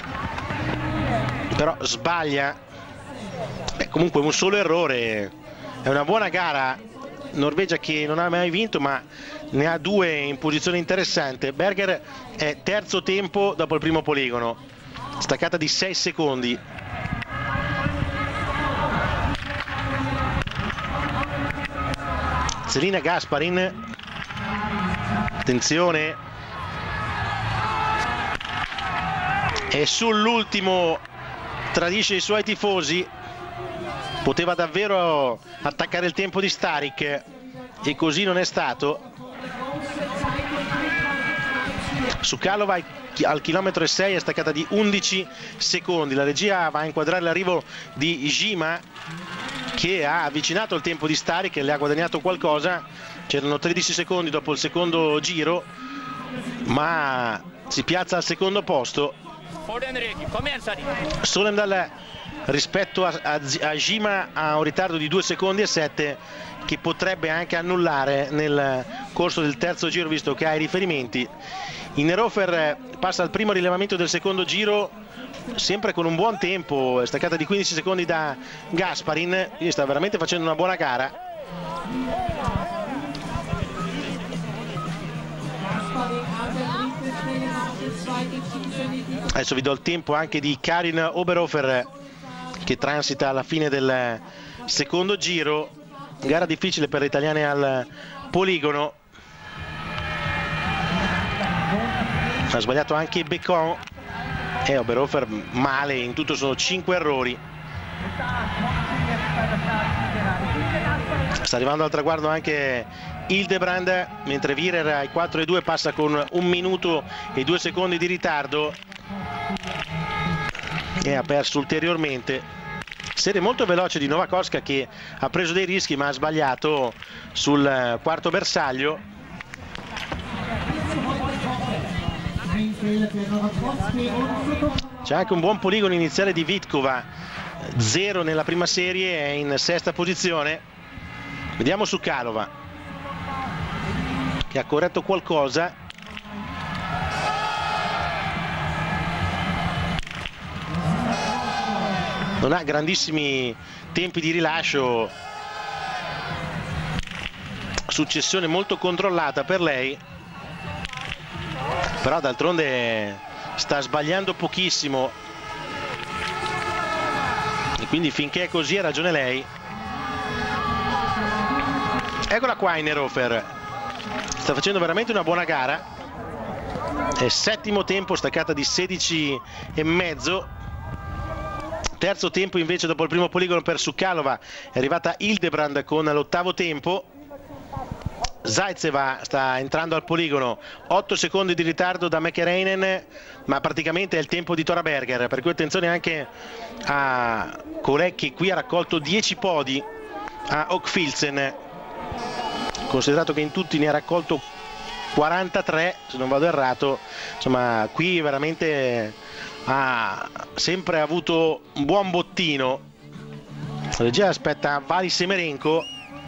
però sbaglia. Beh, comunque un solo errore, è una buona gara. Norvegia che non ha mai vinto ma ne ha due in posizione interessante. Berger è terzo tempo dopo il primo poligono, staccata di sei secondi. Zelina Gasparin, attenzione, e sull'ultimo tradisce i suoi tifosi. Poteva davvero attaccare il tempo di Starik e così non è stato. Su Kalova al chilometro sei è staccata di undici secondi. La regia va a inquadrare l'arrivo di Jima, che ha avvicinato il tempo di Starik e le ha guadagnato qualcosa. C'erano tredici secondi dopo il secondo giro, ma si piazza al secondo posto. Solemdal rispetto a, a, a Jima ha un ritardo di due secondi e sette che potrebbe anche annullare nel corso del terzo giro, visto che ha i riferimenti. Innerhofer passa al primo rilevamento del secondo giro sempre con un buon tempo, è staccata di quindici secondi da Gasparin, quindi sta veramente facendo una buona gara. Adesso vi do il tempo anche di Karin Oberhofer che transita alla fine del secondo giro. Gara difficile per le italiane al poligono. Ha sbagliato anche Becon e Oberhofer male, in tutto sono cinque errori. Sta arrivando al traguardo anche Hildebrand, mentre Wierer ai quattro e due passa con un minuto e due secondi di ritardo e ha perso ulteriormente. Serie molto veloce di Nowakowska, che ha preso dei rischi ma ha sbagliato sul quarto bersaglio. C'è anche un buon poligono iniziale di Vitkova, zero nella prima serie, è in sesta posizione. Vediamo Sukalova, che ha corretto qualcosa. Non ha grandissimi tempi di rilascio, successione molto controllata per lei, però d'altronde sta sbagliando pochissimo e quindi finché è così ha ragione lei. Eccola qua Innerhofer, sta facendo veramente una buona gara, è settimo tempo, staccata di sedici e mezzo. Terzo tempo invece dopo il primo poligono per Sukalova, è arrivata Hildebrand con l'ottavo tempo. Zaitseva sta entrando al poligono, otto secondi di ritardo da Mäkäräinen, ma praticamente è il tempo di Tora Berger, per cui attenzione anche a Korek, che qui ha raccolto dieci podi, a Hochfilzen, considerato che in tutti ne ha raccolto quarantatré, se non vado errato. Insomma, qui veramente ha sempre avuto un buon bottino. La regia aspetta Vali Semerenko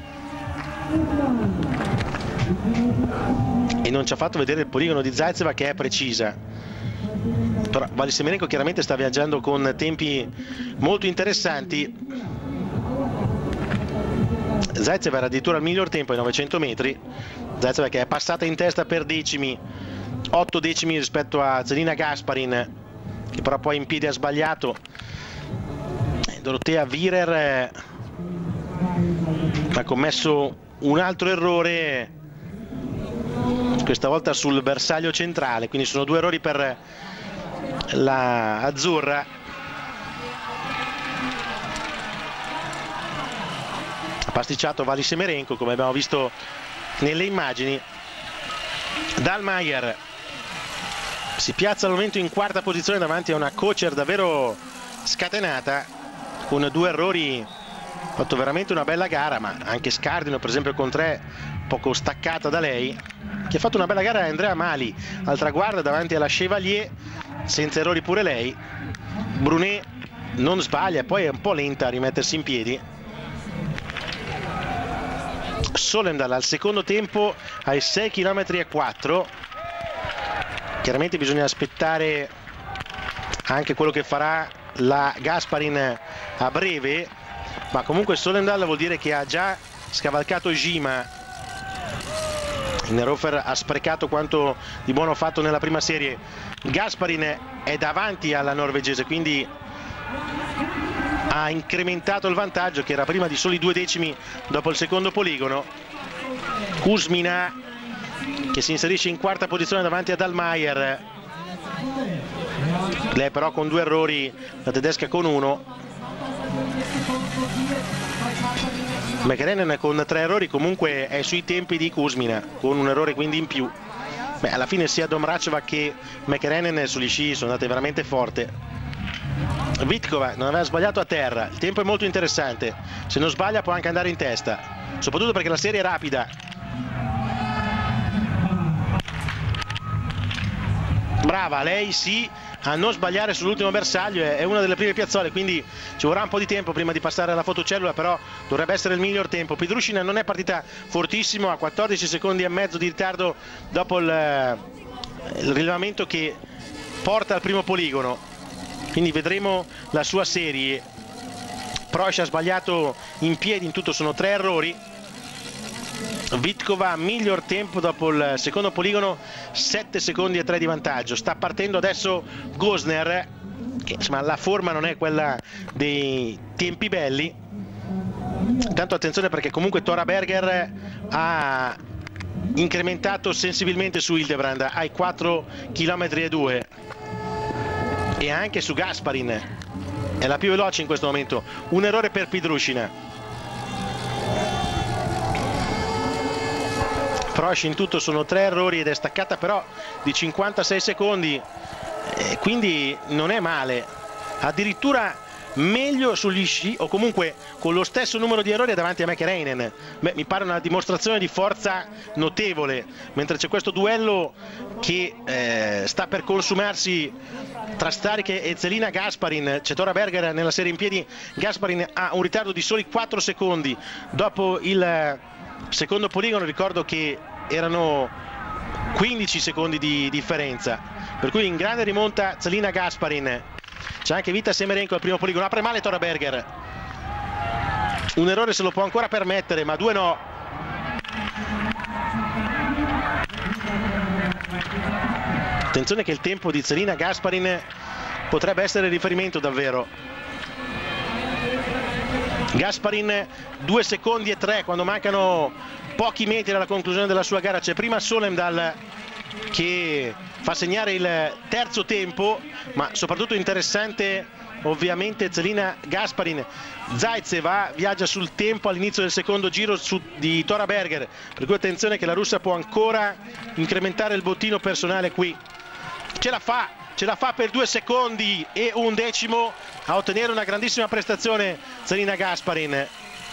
e non ci ha fatto vedere il poligono di Zaitseva, che è precisa, però Vali Semerenko chiaramente sta viaggiando con tempi molto interessanti. Zaitseva era addirittura al miglior tempo ai novecento metri. Zaitseva che è passata in testa per decimi, otto decimi rispetto a Zelina Gasparin, che però poi in piedi ha sbagliato. Dorothea Wierer ha commesso un altro errore, questa volta sul bersaglio centrale, quindi sono due errori per la azzurra. Ha pasticciato Vali Semerenko, come abbiamo visto nelle immagini. Dahlmeier si piazza al momento in quarta posizione davanti a una Kocher davvero scatenata, con due errori. Ha fatto veramente una bella gara, ma anche Scardino per esempio con tre, poco staccata da lei. Chi ha fatto una bella gara è Andrea Mali al traguardo davanti alla Chevalier, senza errori pure lei. Brunet non sbaglia, poi è un po' lenta a rimettersi in piedi. Solendal al secondo tempo ai sei chilometri e quattro. Chiaramente bisogna aspettare anche quello che farà la Gasparin a breve, ma comunque Solendal vuol dire che ha già scavalcato Jima. Innerhofer ha sprecato quanto di buono fatto nella prima serie. Gasparin è davanti alla norvegese, quindi ha incrementato il vantaggio, che era prima di soli due decimi dopo il secondo poligono. Kuzmina che si inserisce in quarta posizione davanti a Dahlmeier, lei però con due errori, la tedesca con uno. Mäkäräinen con tre errori comunque è sui tempi di Kuzmina, con un errore quindi in più. Beh, alla fine sia Domracheva che Mäkäräinen sugli sci sono andate veramente forte. Vitkova non aveva sbagliato a terra, il tempo è molto interessante, se non sbaglia può anche andare in testa, soprattutto perché la serie è rapida. Brava, lei sì, a non sbagliare sull'ultimo bersaglio, è una delle prime piazzole, quindi ci vorrà un po' di tempo prima di passare alla fotocellula, però dovrebbe essere il miglior tempo. Pedrushina non è partita fortissimo, a quattordici secondi e mezzo di ritardo dopo il, il rilevamento che porta al primo poligono, quindi vedremo la sua serie. Prosch ha sbagliato in piedi, in tutto sono tre errori. Vitkova miglior tempo dopo il secondo poligono, sette secondi e tre di vantaggio. Sta partendo adesso Gosner, che insomma la forma non è quella dei tempi belli. Tanto attenzione perché comunque Tora Berger ha incrementato sensibilmente su Hildebrand ai quattro chilometri e due, e anche su Gasparin, è la più veloce in questo momento. Un errore per Pidrushina. Prosch in tutto sono tre errori ed è staccata però di cinquantasei secondi, e quindi non è male, addirittura meglio sugli sci, o comunque con lo stesso numero di errori davanti a Mäkäräinen. Beh, mi pare una dimostrazione di forza notevole, mentre c'è questo duello che eh, sta per consumarsi tra Starek e Zelina Gasparin. C'è Tora Berger nella serie in piedi, Gasparin ha un ritardo di soli quattro secondi dopo il secondo poligono. Ricordo che erano quindici secondi di differenza, per cui in grande rimonta Zelina Gasparin. C'è anche Vita Semerenko al primo poligono, apre male Tora Berger, un errore se lo può ancora permettere, ma due no. Attenzione che il tempo di Zelina Gasparin potrebbe essere riferimento davvero. Gasparin due secondi e tre quando mancano pochi metri alla conclusione della sua gara. C'è prima Solendal che fa segnare il terzo tempo, ma soprattutto interessante ovviamente Zelina Gasparin. Zaitseva viaggia sul tempo all'inizio del secondo giro su, di Tora Berger, per cui attenzione che la russa può ancora incrementare il bottino personale qui. Ce la fa, ce la fa per due secondi e un decimo a ottenere una grandissima prestazione Zelina Gasparin.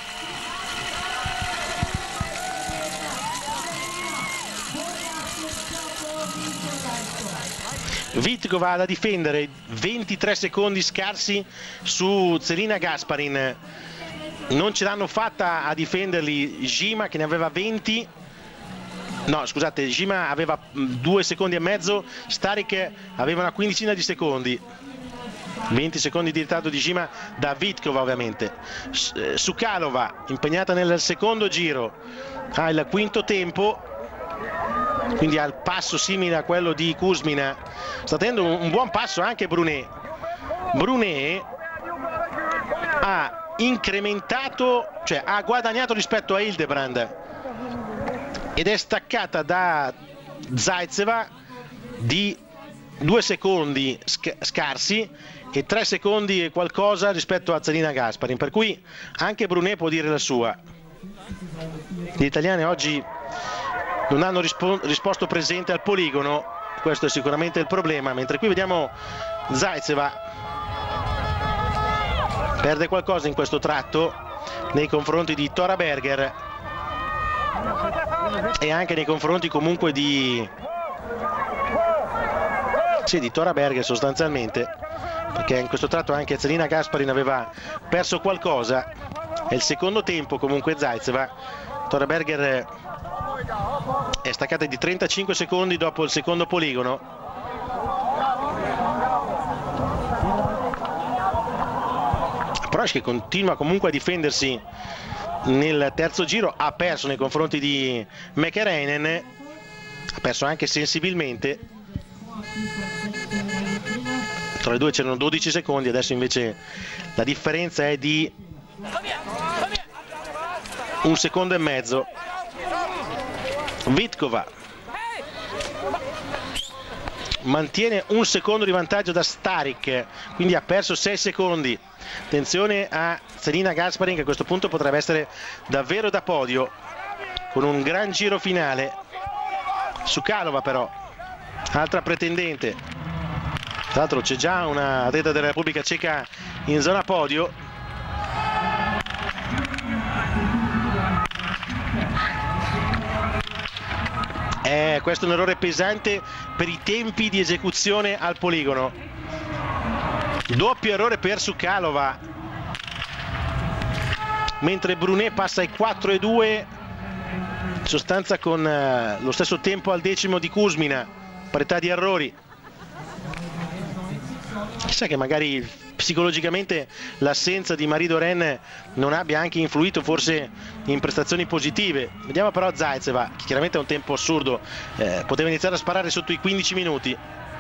Vitkova da difendere, ventitré secondi scarsi su Zelina Gasparin. Non ce l'hanno fatta a difenderli Jima, che ne aveva venti. No, scusate, Jima aveva due secondi e mezzo, Starek aveva una quindicina di secondi. venti secondi di ritardo di Jima da Vitkova ovviamente. Sukalova, impegnata nel secondo giro, ha il quinto tempo, quindi al passo simile a quello di Kuzmina. Sta tenendo un buon passo anche Brunet. Brunet ha incrementato, cioè ha guadagnato rispetto a Hildebrand ed è staccata da Zaitseva di due secondi sc scarsi e tre secondi e qualcosa rispetto a Zelina Gasparin, per cui anche Brunet può dire la sua. Gli italiani oggi non hanno rispo risposto presente al poligono, questo è sicuramente il problema, mentre qui vediamo Zaitseva perde qualcosa in questo tratto nei confronti di Tora Berger e anche nei confronti comunque di sì, di Tora Berger sostanzialmente, perché in questo tratto anche Zelina Gasparin aveva perso qualcosa. È il secondo tempo comunque Zaitseva. Tora Berger è staccata di trentacinque secondi dopo il secondo poligono. Prosch che continua comunque a difendersi nel terzo giro, ha perso nei confronti di Mäkäräinen, ha perso anche sensibilmente. Tra le due c'erano dodici secondi, adesso invece la differenza è di un secondo e mezzo. Vitkova mantiene un secondo di vantaggio da Starek, quindi ha perso sei secondi. Attenzione a Zelina Gasparin, che a questo punto potrebbe essere davvero da podio con un gran giro finale. Sukalova però, altra pretendente. Tra l'altro c'è già una atleta della Repubblica Ceca in zona podio. Eh, questo è un errore pesante per i tempi di esecuzione al poligono. Doppio errore per Sukalova, mentre Brunet passa ai quattro e due, in sostanza con eh, lo stesso tempo al decimo di Kuzmina, parità di errori. Chissà che magari psicologicamente l'assenza di Marie Doren non abbia anche influito forse in prestazioni positive. Vediamo però Zaitseva, che chiaramente è un tempo assurdo, eh, poteva iniziare a sparare sotto i quindici minuti.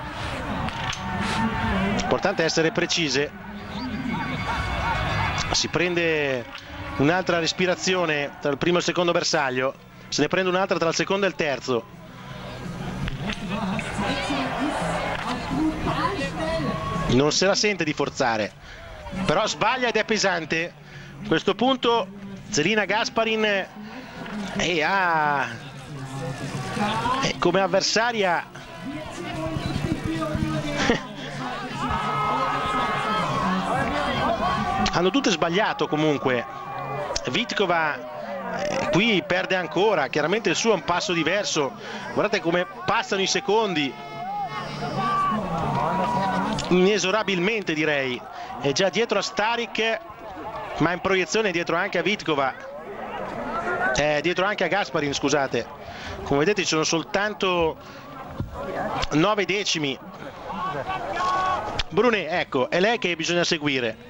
Importante essere precise. Si prende un'altra respirazione tra il primo e il secondo bersaglio. se ne prende un'altra tra il secondo e il terzo. Non se la sente di forzare, però sbaglia ed è pesante. A questo punto Zelina Gasparin e ha e come avversaria hanno tutte sbagliato comunque. Vitkova eh, qui perde ancora, chiaramente il suo è un passo diverso, guardate come passano i secondi, inesorabilmente direi, è già dietro a Starik, ma in proiezione dietro anche a Vitkova, eh, dietro anche a Gasparin, scusate. Come vedete ci sono soltanto nove decimi. Brunet, ecco, è lei che bisogna seguire.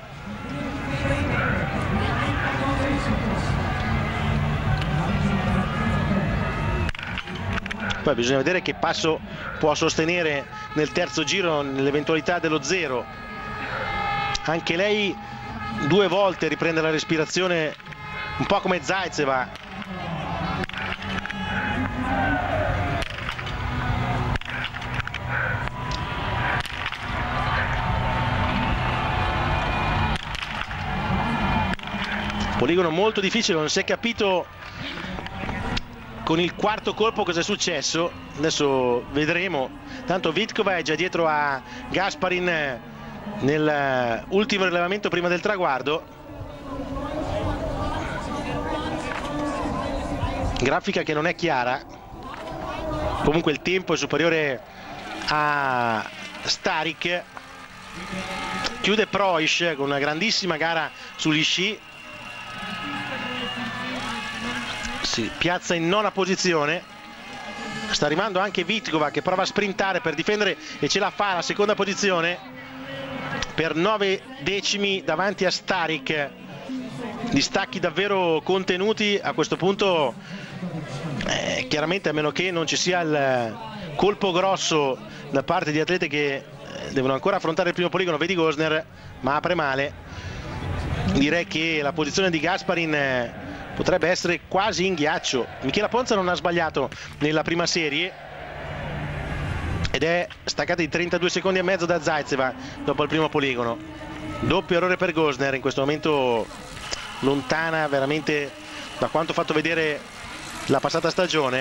Poi bisogna vedere che passo può sostenere nel terzo giro nell'eventualità dello zero. Anche lei due volte riprende la respirazione, un po' come Zaitseva. Poligono molto difficile, non si è capito con il quarto colpo cosa è successo, adesso vedremo. Tanto Vitkova è già dietro a Gasparin nell'ultimo rilevamento prima del traguardo. Grafica che non è chiara, comunque il tempo è superiore a Starik. Chiude Preuss con una grandissima gara sugli sci, si piazza in nona posizione. Sta arrivando anche Vitkova che prova a sprintare per difendere e ce la fa alla seconda posizione per nove decimi davanti a Starik. Distacchi davvero contenuti a questo punto, eh, chiaramente, a meno che non ci sia il colpo grosso da parte di atlete che eh, devono ancora affrontare il primo poligono. Vedi Gosner, ma apre male. Direi che la posizione di Gasparin eh, potrebbe essere quasi in ghiaccio. Michela Ponza non ha sbagliato nella prima serie ed è staccata di trentadue secondi e mezzo da Zaitseva dopo il primo poligono. Doppio errore per Gosner, in questo momento lontana veramente da quanto fatto vedere la passata stagione.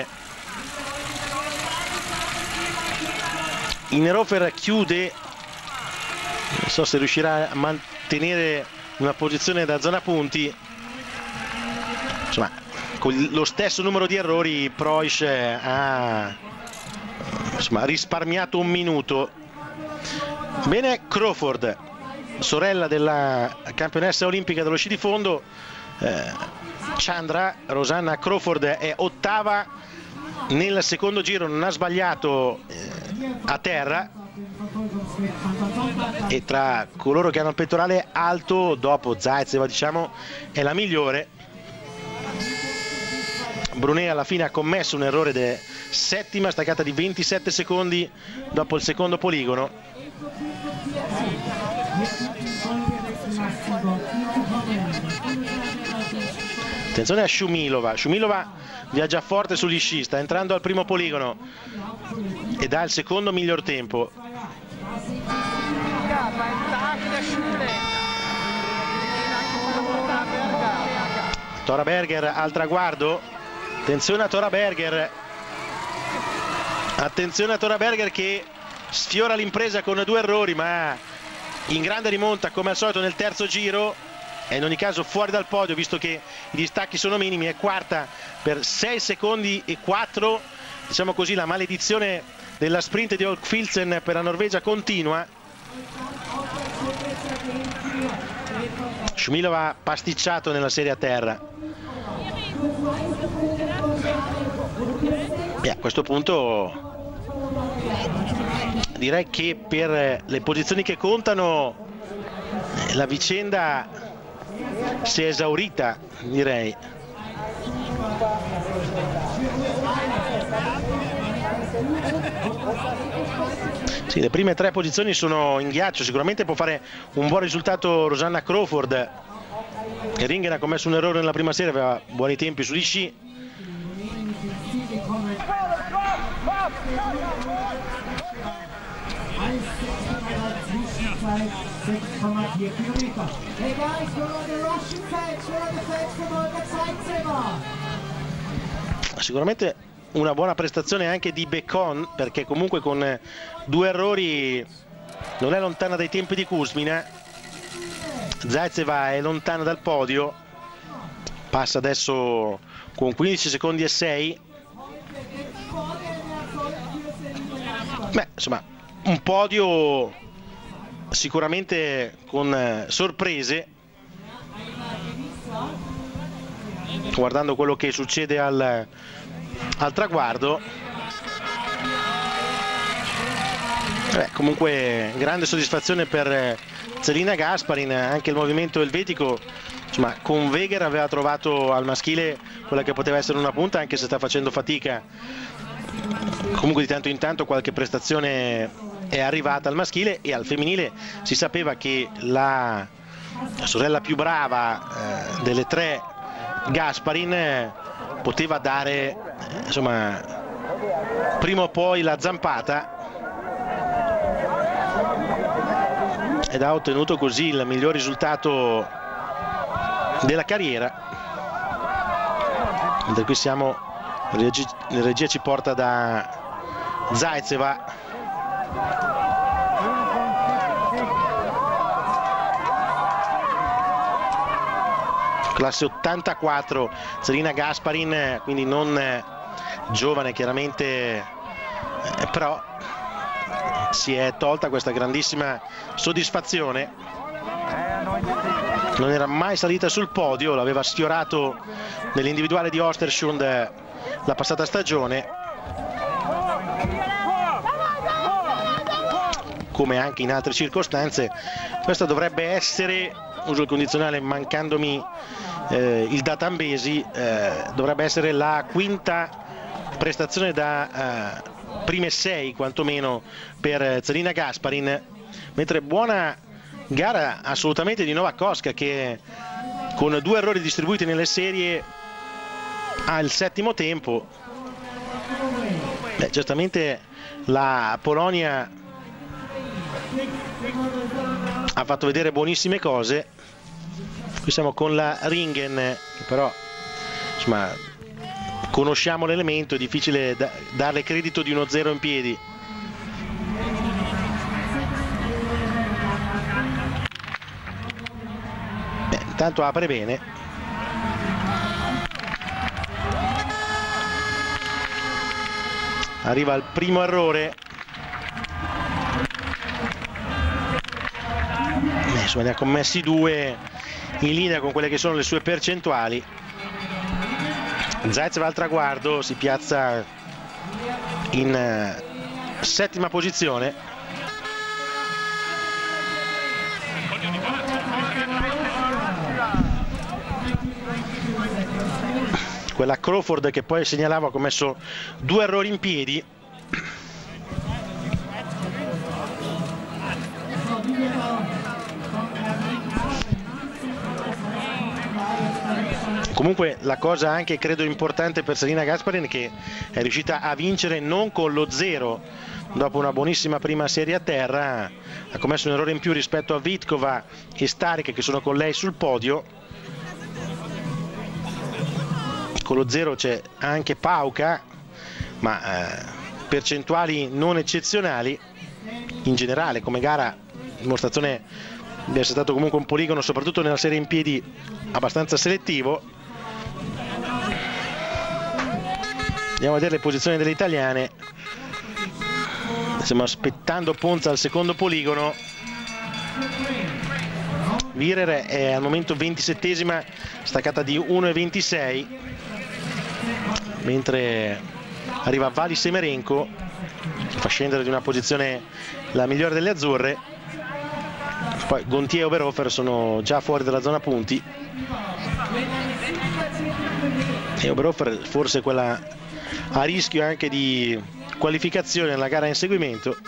Innerhofer chiude, non so se riuscirà a mantenere una posizione da zona punti. Insomma, con lo stesso numero di errori Preuss ha insomma risparmiato un minuto. Bene Crawford, sorella della campionessa olimpica dello sci di fondo, eh, Chandra Rosanna Crawford è ottava nel secondo giro, non ha sbagliato eh, a terra, e tra coloro che hanno il pettorale alto dopo Zaitseva diciamo è la migliore. Brunet alla fine ha commesso un errore de settima, staccata di ventisette secondi dopo il secondo poligono. Attenzione a Shumilova, Shumilova viaggia forte sugli sci, sta entrando al primo poligono ed ha il secondo miglior tempo. Tora Berger al traguardo, attenzione a Tora Berger, attenzione a Tora Berger che sfiora l'impresa con due errori, ma in grande rimonta come al solito nel terzo giro. È in ogni caso fuori dal podio visto che i distacchi sono minimi, è quarta per sei secondi e quattro, diciamo così la maledizione della sprint di Olkfilzen per la Norvegia continua. Shumilova pasticciato nella serie a terra. E a questo punto direi che per le posizioni che contano la vicenda si è esaurita, direi. Sì, le prime tre posizioni sono in ghiaccio, sicuramente può fare un buon risultato Rosanna Crawford. Ringen ha commesso un errore nella prima serie, aveva buoni tempi sugli sci. Sicuramente una buona prestazione anche di Becon, perché comunque con due errori non è lontana dai tempi di Kuzmina. Zaitseva è lontana dal podio, passa adesso con quindici secondi e sei. Beh, insomma, un podio sicuramente con sorprese, guardando quello che succede al, al traguardo. Beh, comunque grande soddisfazione per Zelina Gasparin, anche il movimento elvetico, insomma, con Weger aveva trovato al maschile quella che poteva essere una punta, anche se sta facendo fatica. Comunque di tanto in tanto qualche prestazione è arrivata al maschile, e al femminile si sapeva che la sorella più brava eh, delle tre, Gasparin, eh, poteva dare eh, insomma prima o poi la zampata, ed ha ottenuto così il miglior risultato della carriera. Mentre qui siamo, la regia, la regia ci porta da Zaitseva, classe ottantaquattro, Zelina Gasparin, quindi non eh, giovane chiaramente, eh, però si è tolta questa grandissima soddisfazione. Non era mai salita sul podio, l'aveva sfiorato nell'individuale di Östersund la passata stagione, come anche in altre circostanze. Questa dovrebbe essere, uso il condizionale mancandomi eh, il Datambesi, eh, dovrebbe essere la quinta prestazione da eh, prime sei quantomeno per Zelina Gasparin, mentre buona gara assolutamente di Nowakoska, che con due errori distribuiti nelle serie ha il settimo tempo. Beh, certamente la Polonia ha fatto vedere buonissime cose. Qui siamo con la Ringen, che però insomma conosciamo l'elemento, è difficile da darle credito di uno zero in piedi. Beh, intanto apre bene. Arriva il primo errore. Beh, insomma, ne ha commessi due in linea con quelle che sono le sue percentuali. Zaitseva al traguardo si piazza in uh, settima posizione. Quella Crawford che poi segnalava ha commesso due errori in piedi. Comunque la cosa anche credo importante per Zelina Gasparin è che è riuscita a vincere non con lo zero, dopo una buonissima prima serie a terra ha commesso un errore in più rispetto a Vitkova e Starik, che sono con lei sul podio. Con lo zero c'è anche Pauka, ma eh, percentuali non eccezionali. In generale come gara, dimostrazione di essere stato comunque un poligono, soprattutto nella serie in piedi, abbastanza selettivo. Andiamo a vedere le posizioni delle italiane. Stiamo aspettando Ponza al secondo poligono. Virer è al momento ventisettesima, staccata di uno e ventisei, mentre arriva Vali Semerenko, fa scendere di una posizione la migliore delle azzurre. Poi Gontier e Oberhofer sono già fuori dalla zona punti, e Oberhofer forse quella a rischio anche di qualificazione nella gara in seguimento.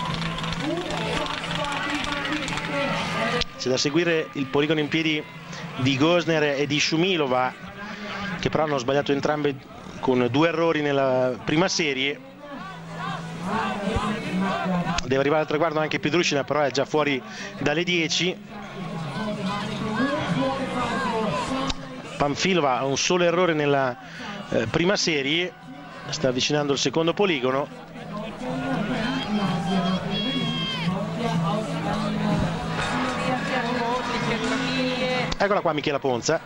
C'è da seguire il poligono in piedi di Gosner e di Shumilova, che però hanno sbagliato entrambe con due errori nella prima serie. Deve arrivare al traguardo anche Pedrushina, però è già fuori dalle dieci. Panfilova ha un solo errore nella eh, prima serie, sta avvicinando il secondo poligono. Eccola qua Michela Ponza,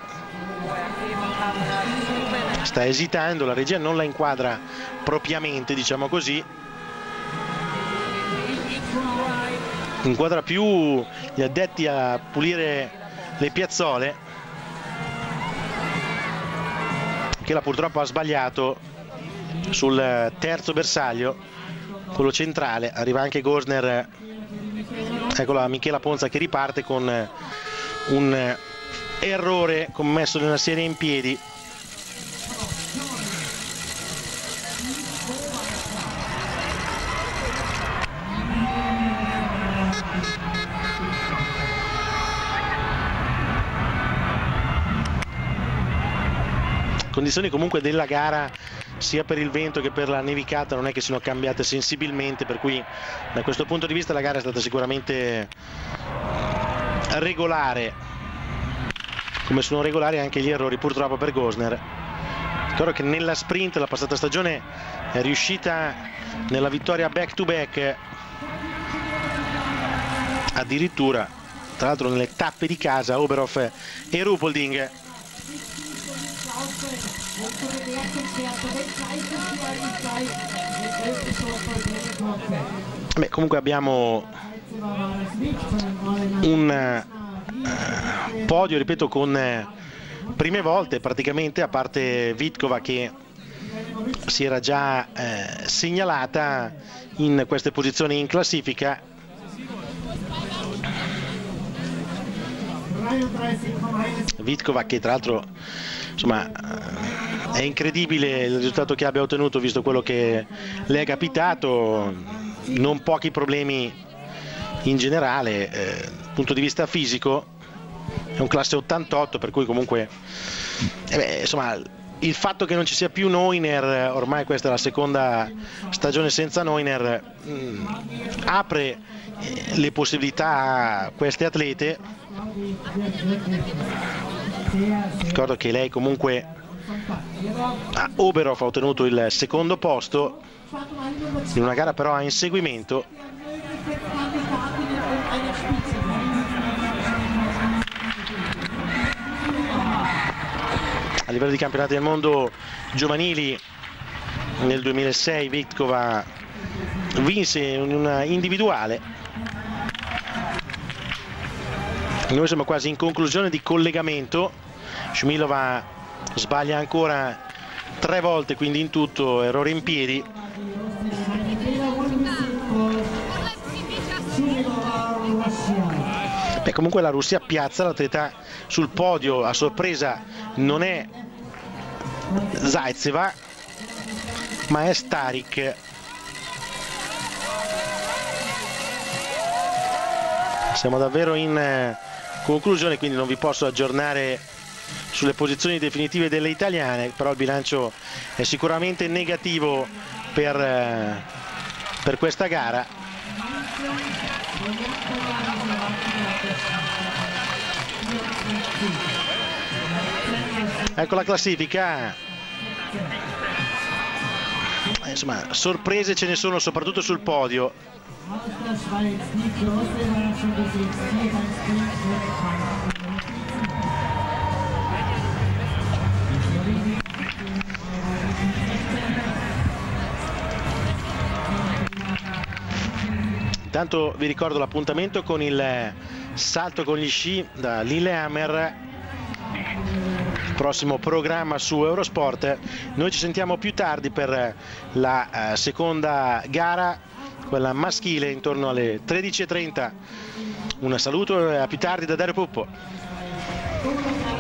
sta esitando, la regia non la inquadra propriamente, diciamo così, inquadra più gli addetti a pulire le piazzole. Michela purtroppo ha sbagliato sul terzo bersaglio, quello centrale. Arriva anche Gosner, eccola Michela Ponza che riparte con un errore commesso nella serie in piedi. Condizioni comunque della gara sia per il vento che per la nevicata non è che siano cambiate sensibilmente, per cui da questo punto di vista la gara è stata sicuramente regolare, come sono regolari anche gli errori purtroppo per Gosner. Ricordo che nella sprint la passata stagione è riuscita nella vittoria back to back, addirittura tra l'altro nelle tappe di casa, Oberhof e Ruhpolding. Beh, comunque abbiamo un uh, podio, ripeto, con uh, prime volte praticamente, a parte Vitkova che si era già uh, segnalata in queste posizioni in classifica. Vitkova che tra l'altro insomma è incredibile il risultato che abbia ottenuto, visto quello che le è capitato, non pochi problemi in generale, eh, dal punto di vista fisico. È un classe ottantotto, per cui comunque eh beh, insomma il fatto che non ci sia più Neuner, ormai questa è la seconda stagione senza Neuner, mh, apre eh, le possibilità a queste atlete. Ricordo che lei comunque a Oberhof ha ottenuto il secondo posto in una gara però a inseguimento. A livello di campionati del mondo giovanili nel duemilasei Vitkova vinse in una individuale. Noi siamo quasi in conclusione di collegamento. Shumilova sbaglia ancora tre volte, quindi in tutto errore in piedi. Beh, comunque la Russia piazza l'atleta sul podio, a sorpresa non è Zaitseva ma è Starik. Siamo davvero in conclusione, quindi non vi posso aggiornare sulle posizioni definitive delle italiane, però il bilancio è sicuramente negativo per, eh, per questa gara. Ecco la classifica. Eh, insomma, sorprese ce ne sono soprattutto sul podio. Intanto vi ricordo l'appuntamento con il salto con gli sci da Lillehammer, prossimo programma su Eurosport. Noi ci sentiamo più tardi per la uh, seconda gara, quella maschile, intorno alle tredici e trenta. Un saluto e a più tardi da Dario Puppo.